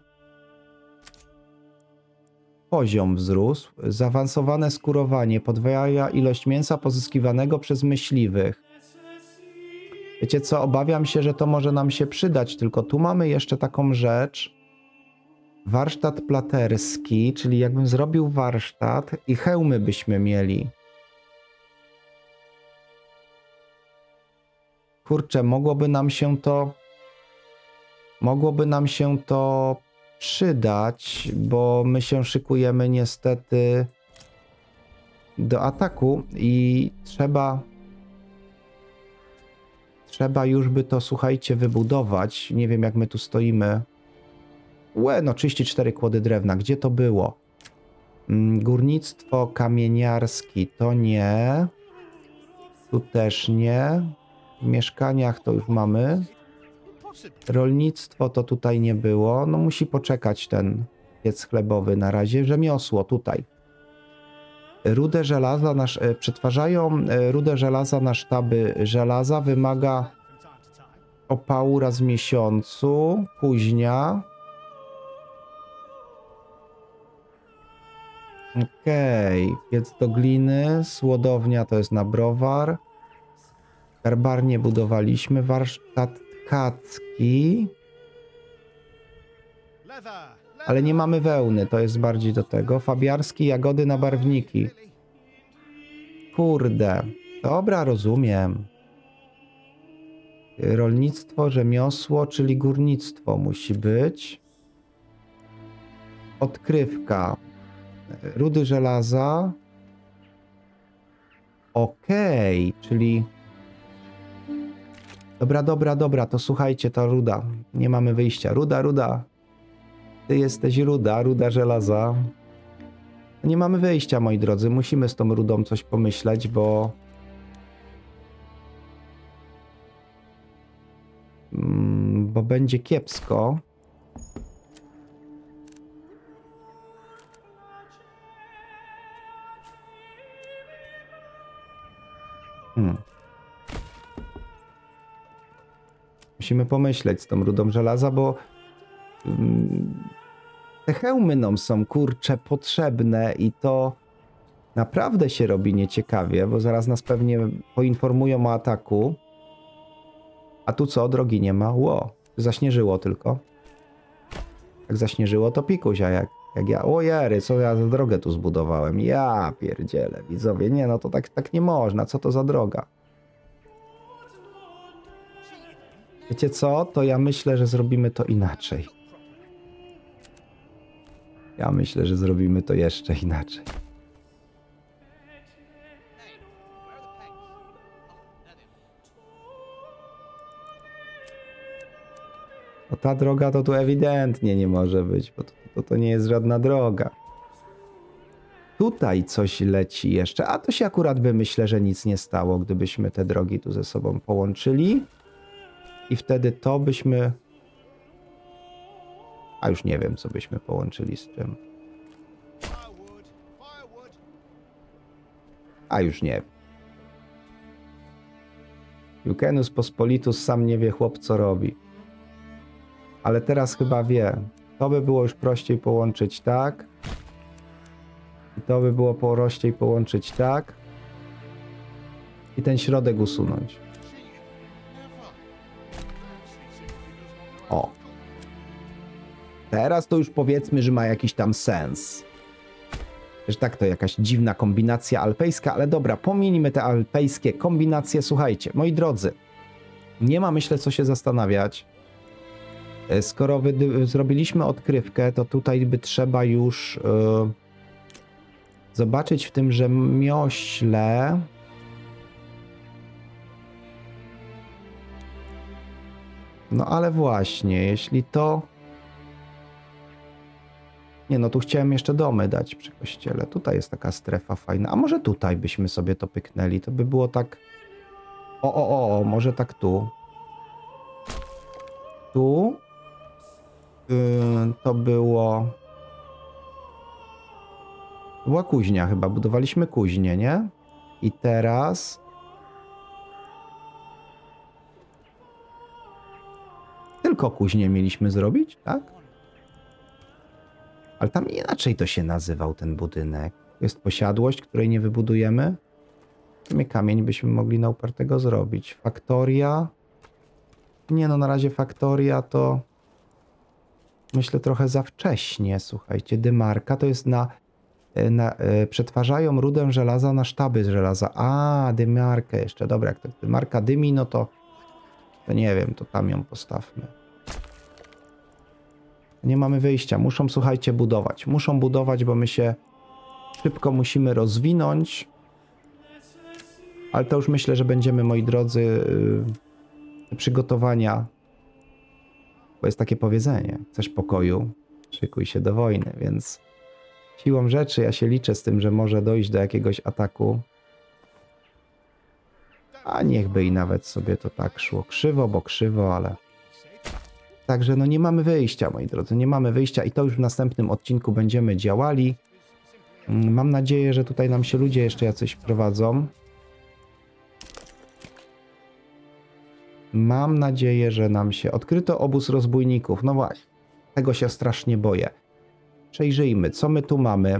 Poziom wzrósł. Zaawansowane skórowanie podwaja ilość mięsa pozyskiwanego przez myśliwych. Wiecie co? Obawiam się, że to może nam się przydać, tylko tu mamy jeszcze taką rzecz. Warsztat platerski, czyli jakbym zrobił warsztat i hełmy byśmy mieli. Kurczę, mogłoby nam się to przydać, bo my się szykujemy niestety do ataku i trzeba już by to, słuchajcie, wybudować. Nie wiem, jak my tu stoimy. No 34 kłody drewna. Gdzie to było? Górnictwo kamieniarskie to nie. Tu też nie. W mieszkaniach to już mamy. Rolnictwo to tutaj nie było. No musi poczekać ten piec chlebowy na razie. Rzemiosło tutaj. Rudę żelaza, przetwarzają rudę żelaza na sztaby żelaza. Wymaga opału raz w miesiącu. Późnia. Okej. Piec do gliny. Słodownia to jest na browar. Garbarnię budowaliśmy. Warsztat tkacki. Ale nie mamy wełny, to jest bardziej do tego. Fabiarski, jagody na barwniki. Kurde. Dobra, rozumiem. Rolnictwo, rzemiosło, czyli górnictwo musi być. Odkrywka. Rudy żelaza. Okej, czyli... Dobra, to słuchajcie, to ruda. Nie mamy wyjścia. Ruda. Ty jesteś ruda żelaza. Nie mamy wyjścia, moi drodzy. Musimy z tą rudą coś pomyśleć, bo... bo będzie kiepsko. Musimy pomyśleć z tą rudą żelaza, bo te hełmy nam są, kurcze, potrzebne i to naprawdę się robi nieciekawie, bo zaraz nas pewnie poinformują o ataku. A tu co? Drogi nie ma? Zaśnieżyło tylko. Jak zaśnieżyło, to pikuś, a jak ja... Ojery, co ja za drogę tu zbudowałem? Ja pierdzielę, widzowie. Nie, no to tak nie można. Co to za droga? Wiecie co? To ja myślę, że zrobimy to inaczej. Ja myślę, że zrobimy to jeszcze inaczej. No ta droga to tu ewidentnie nie może być, bo to nie jest żadna droga. Tutaj coś leci jeszcze, a to się akurat by, myślę, że nic nie stało, gdybyśmy te drogi tu ze sobą połączyli. I wtedy to byśmy... A już nie wiem, co byśmy połączyli z czym. A już nie wiem. Jukenus Pospolitus sam nie wie, chłop, co robi. Ale teraz chyba wie. To by było już prościej połączyć tak. I to by było prościej połączyć tak. I ten środek usunąć. Teraz to już powiedzmy, że ma jakiś tam sens. Że tak, to jakaś dziwna kombinacja alpejska, ale dobra, pominijmy te alpejskie kombinacje. Słuchajcie, moi drodzy, nie ma, myślę, co się zastanawiać. Skoro zrobiliśmy odkrywkę, to tutaj by trzeba już zobaczyć w tym rzemiośle. No ale właśnie, jeśli to... Nie, no tu chciałem jeszcze domy dać przy kościele. Tutaj jest taka strefa fajna. A może tutaj byśmy sobie to pyknęli? To by było tak... O, może tak tu. Tu. To było... Była kuźnia chyba. Budowaliśmy kuźnię, nie? I teraz... Tylko kuźnię mieliśmy zrobić, tak? Ale tam inaczej to się nazywał ten budynek. Jest posiadłość, której nie wybudujemy. W sumie kamień byśmy mogli na upartego zrobić. Faktoria. Nie no, na razie faktoria to... Myślę trochę za wcześnie, słuchajcie. Dymarka to jest przetwarzają rudę żelaza na sztaby z żelaza. A, dymarkę jeszcze. Dobra, jak to dymarka dymi, no to nie wiem, to tam ją postawmy. Nie mamy wyjścia. Muszą, słuchajcie, budować. Muszą budować, bo my się szybko musimy rozwinąć. Ale to już myślę, że będziemy, moi drodzy, przygotowania. Bo jest takie powiedzenie. Chcesz pokoju? Szykuj się do wojny. Więc siłą rzeczy ja się liczę z tym, że może dojść do jakiegoś ataku. A niechby i nawet sobie to tak szło. Krzywo, bo krzywo, ale... Także no nie mamy wyjścia, moi drodzy, nie mamy wyjścia i to już w następnym odcinku będziemy działali. Mam nadzieję, że tutaj nam się ludzie jeszcze jacyś wprowadzą. Mam nadzieję, że nam się... Odkryto obóz rozbójników. No właśnie, tego się strasznie boję. Przejrzyjmy, co my tu mamy.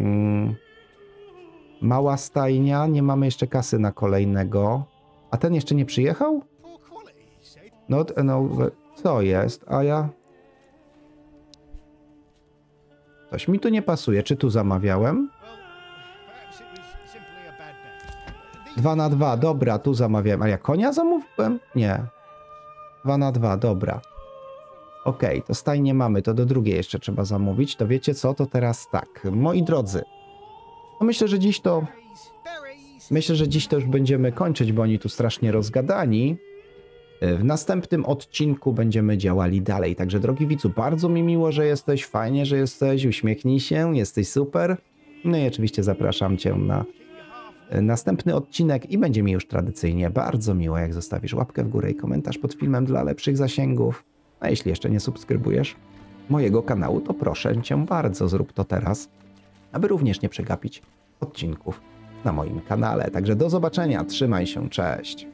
Mała stajnia, nie mamy jeszcze kasy na kolejnego. A ten jeszcze nie przyjechał? No, co jest? A ja... Coś mi tu nie pasuje. Czy tu zamawiałem? 2 na 2, dobra, tu zamawiałem. A ja konia zamówiłem? Nie. 2 na 2, dobra. Okej, to stajnie mamy, to do drugiej jeszcze trzeba zamówić. To wiecie co? To teraz tak. Moi drodzy, no myślę, że dziś to... Myślę, że dziś to już będziemy kończyć, bo oni tu strasznie rozgadani. W następnym odcinku będziemy działali dalej. Także drogi widzu, bardzo mi miło, że jesteś, fajnie, że jesteś, uśmiechnij się, jesteś super. No i oczywiście zapraszam Cię na następny odcinek i będzie mi już tradycyjnie bardzo miło, jak zostawisz łapkę w górę i komentarz pod filmem dla lepszych zasięgów. A jeśli jeszcze nie subskrybujesz mojego kanału, to proszę Cię bardzo, zrób to teraz, aby również nie przegapić odcinków na moim kanale. Także do zobaczenia, trzymaj się, cześć!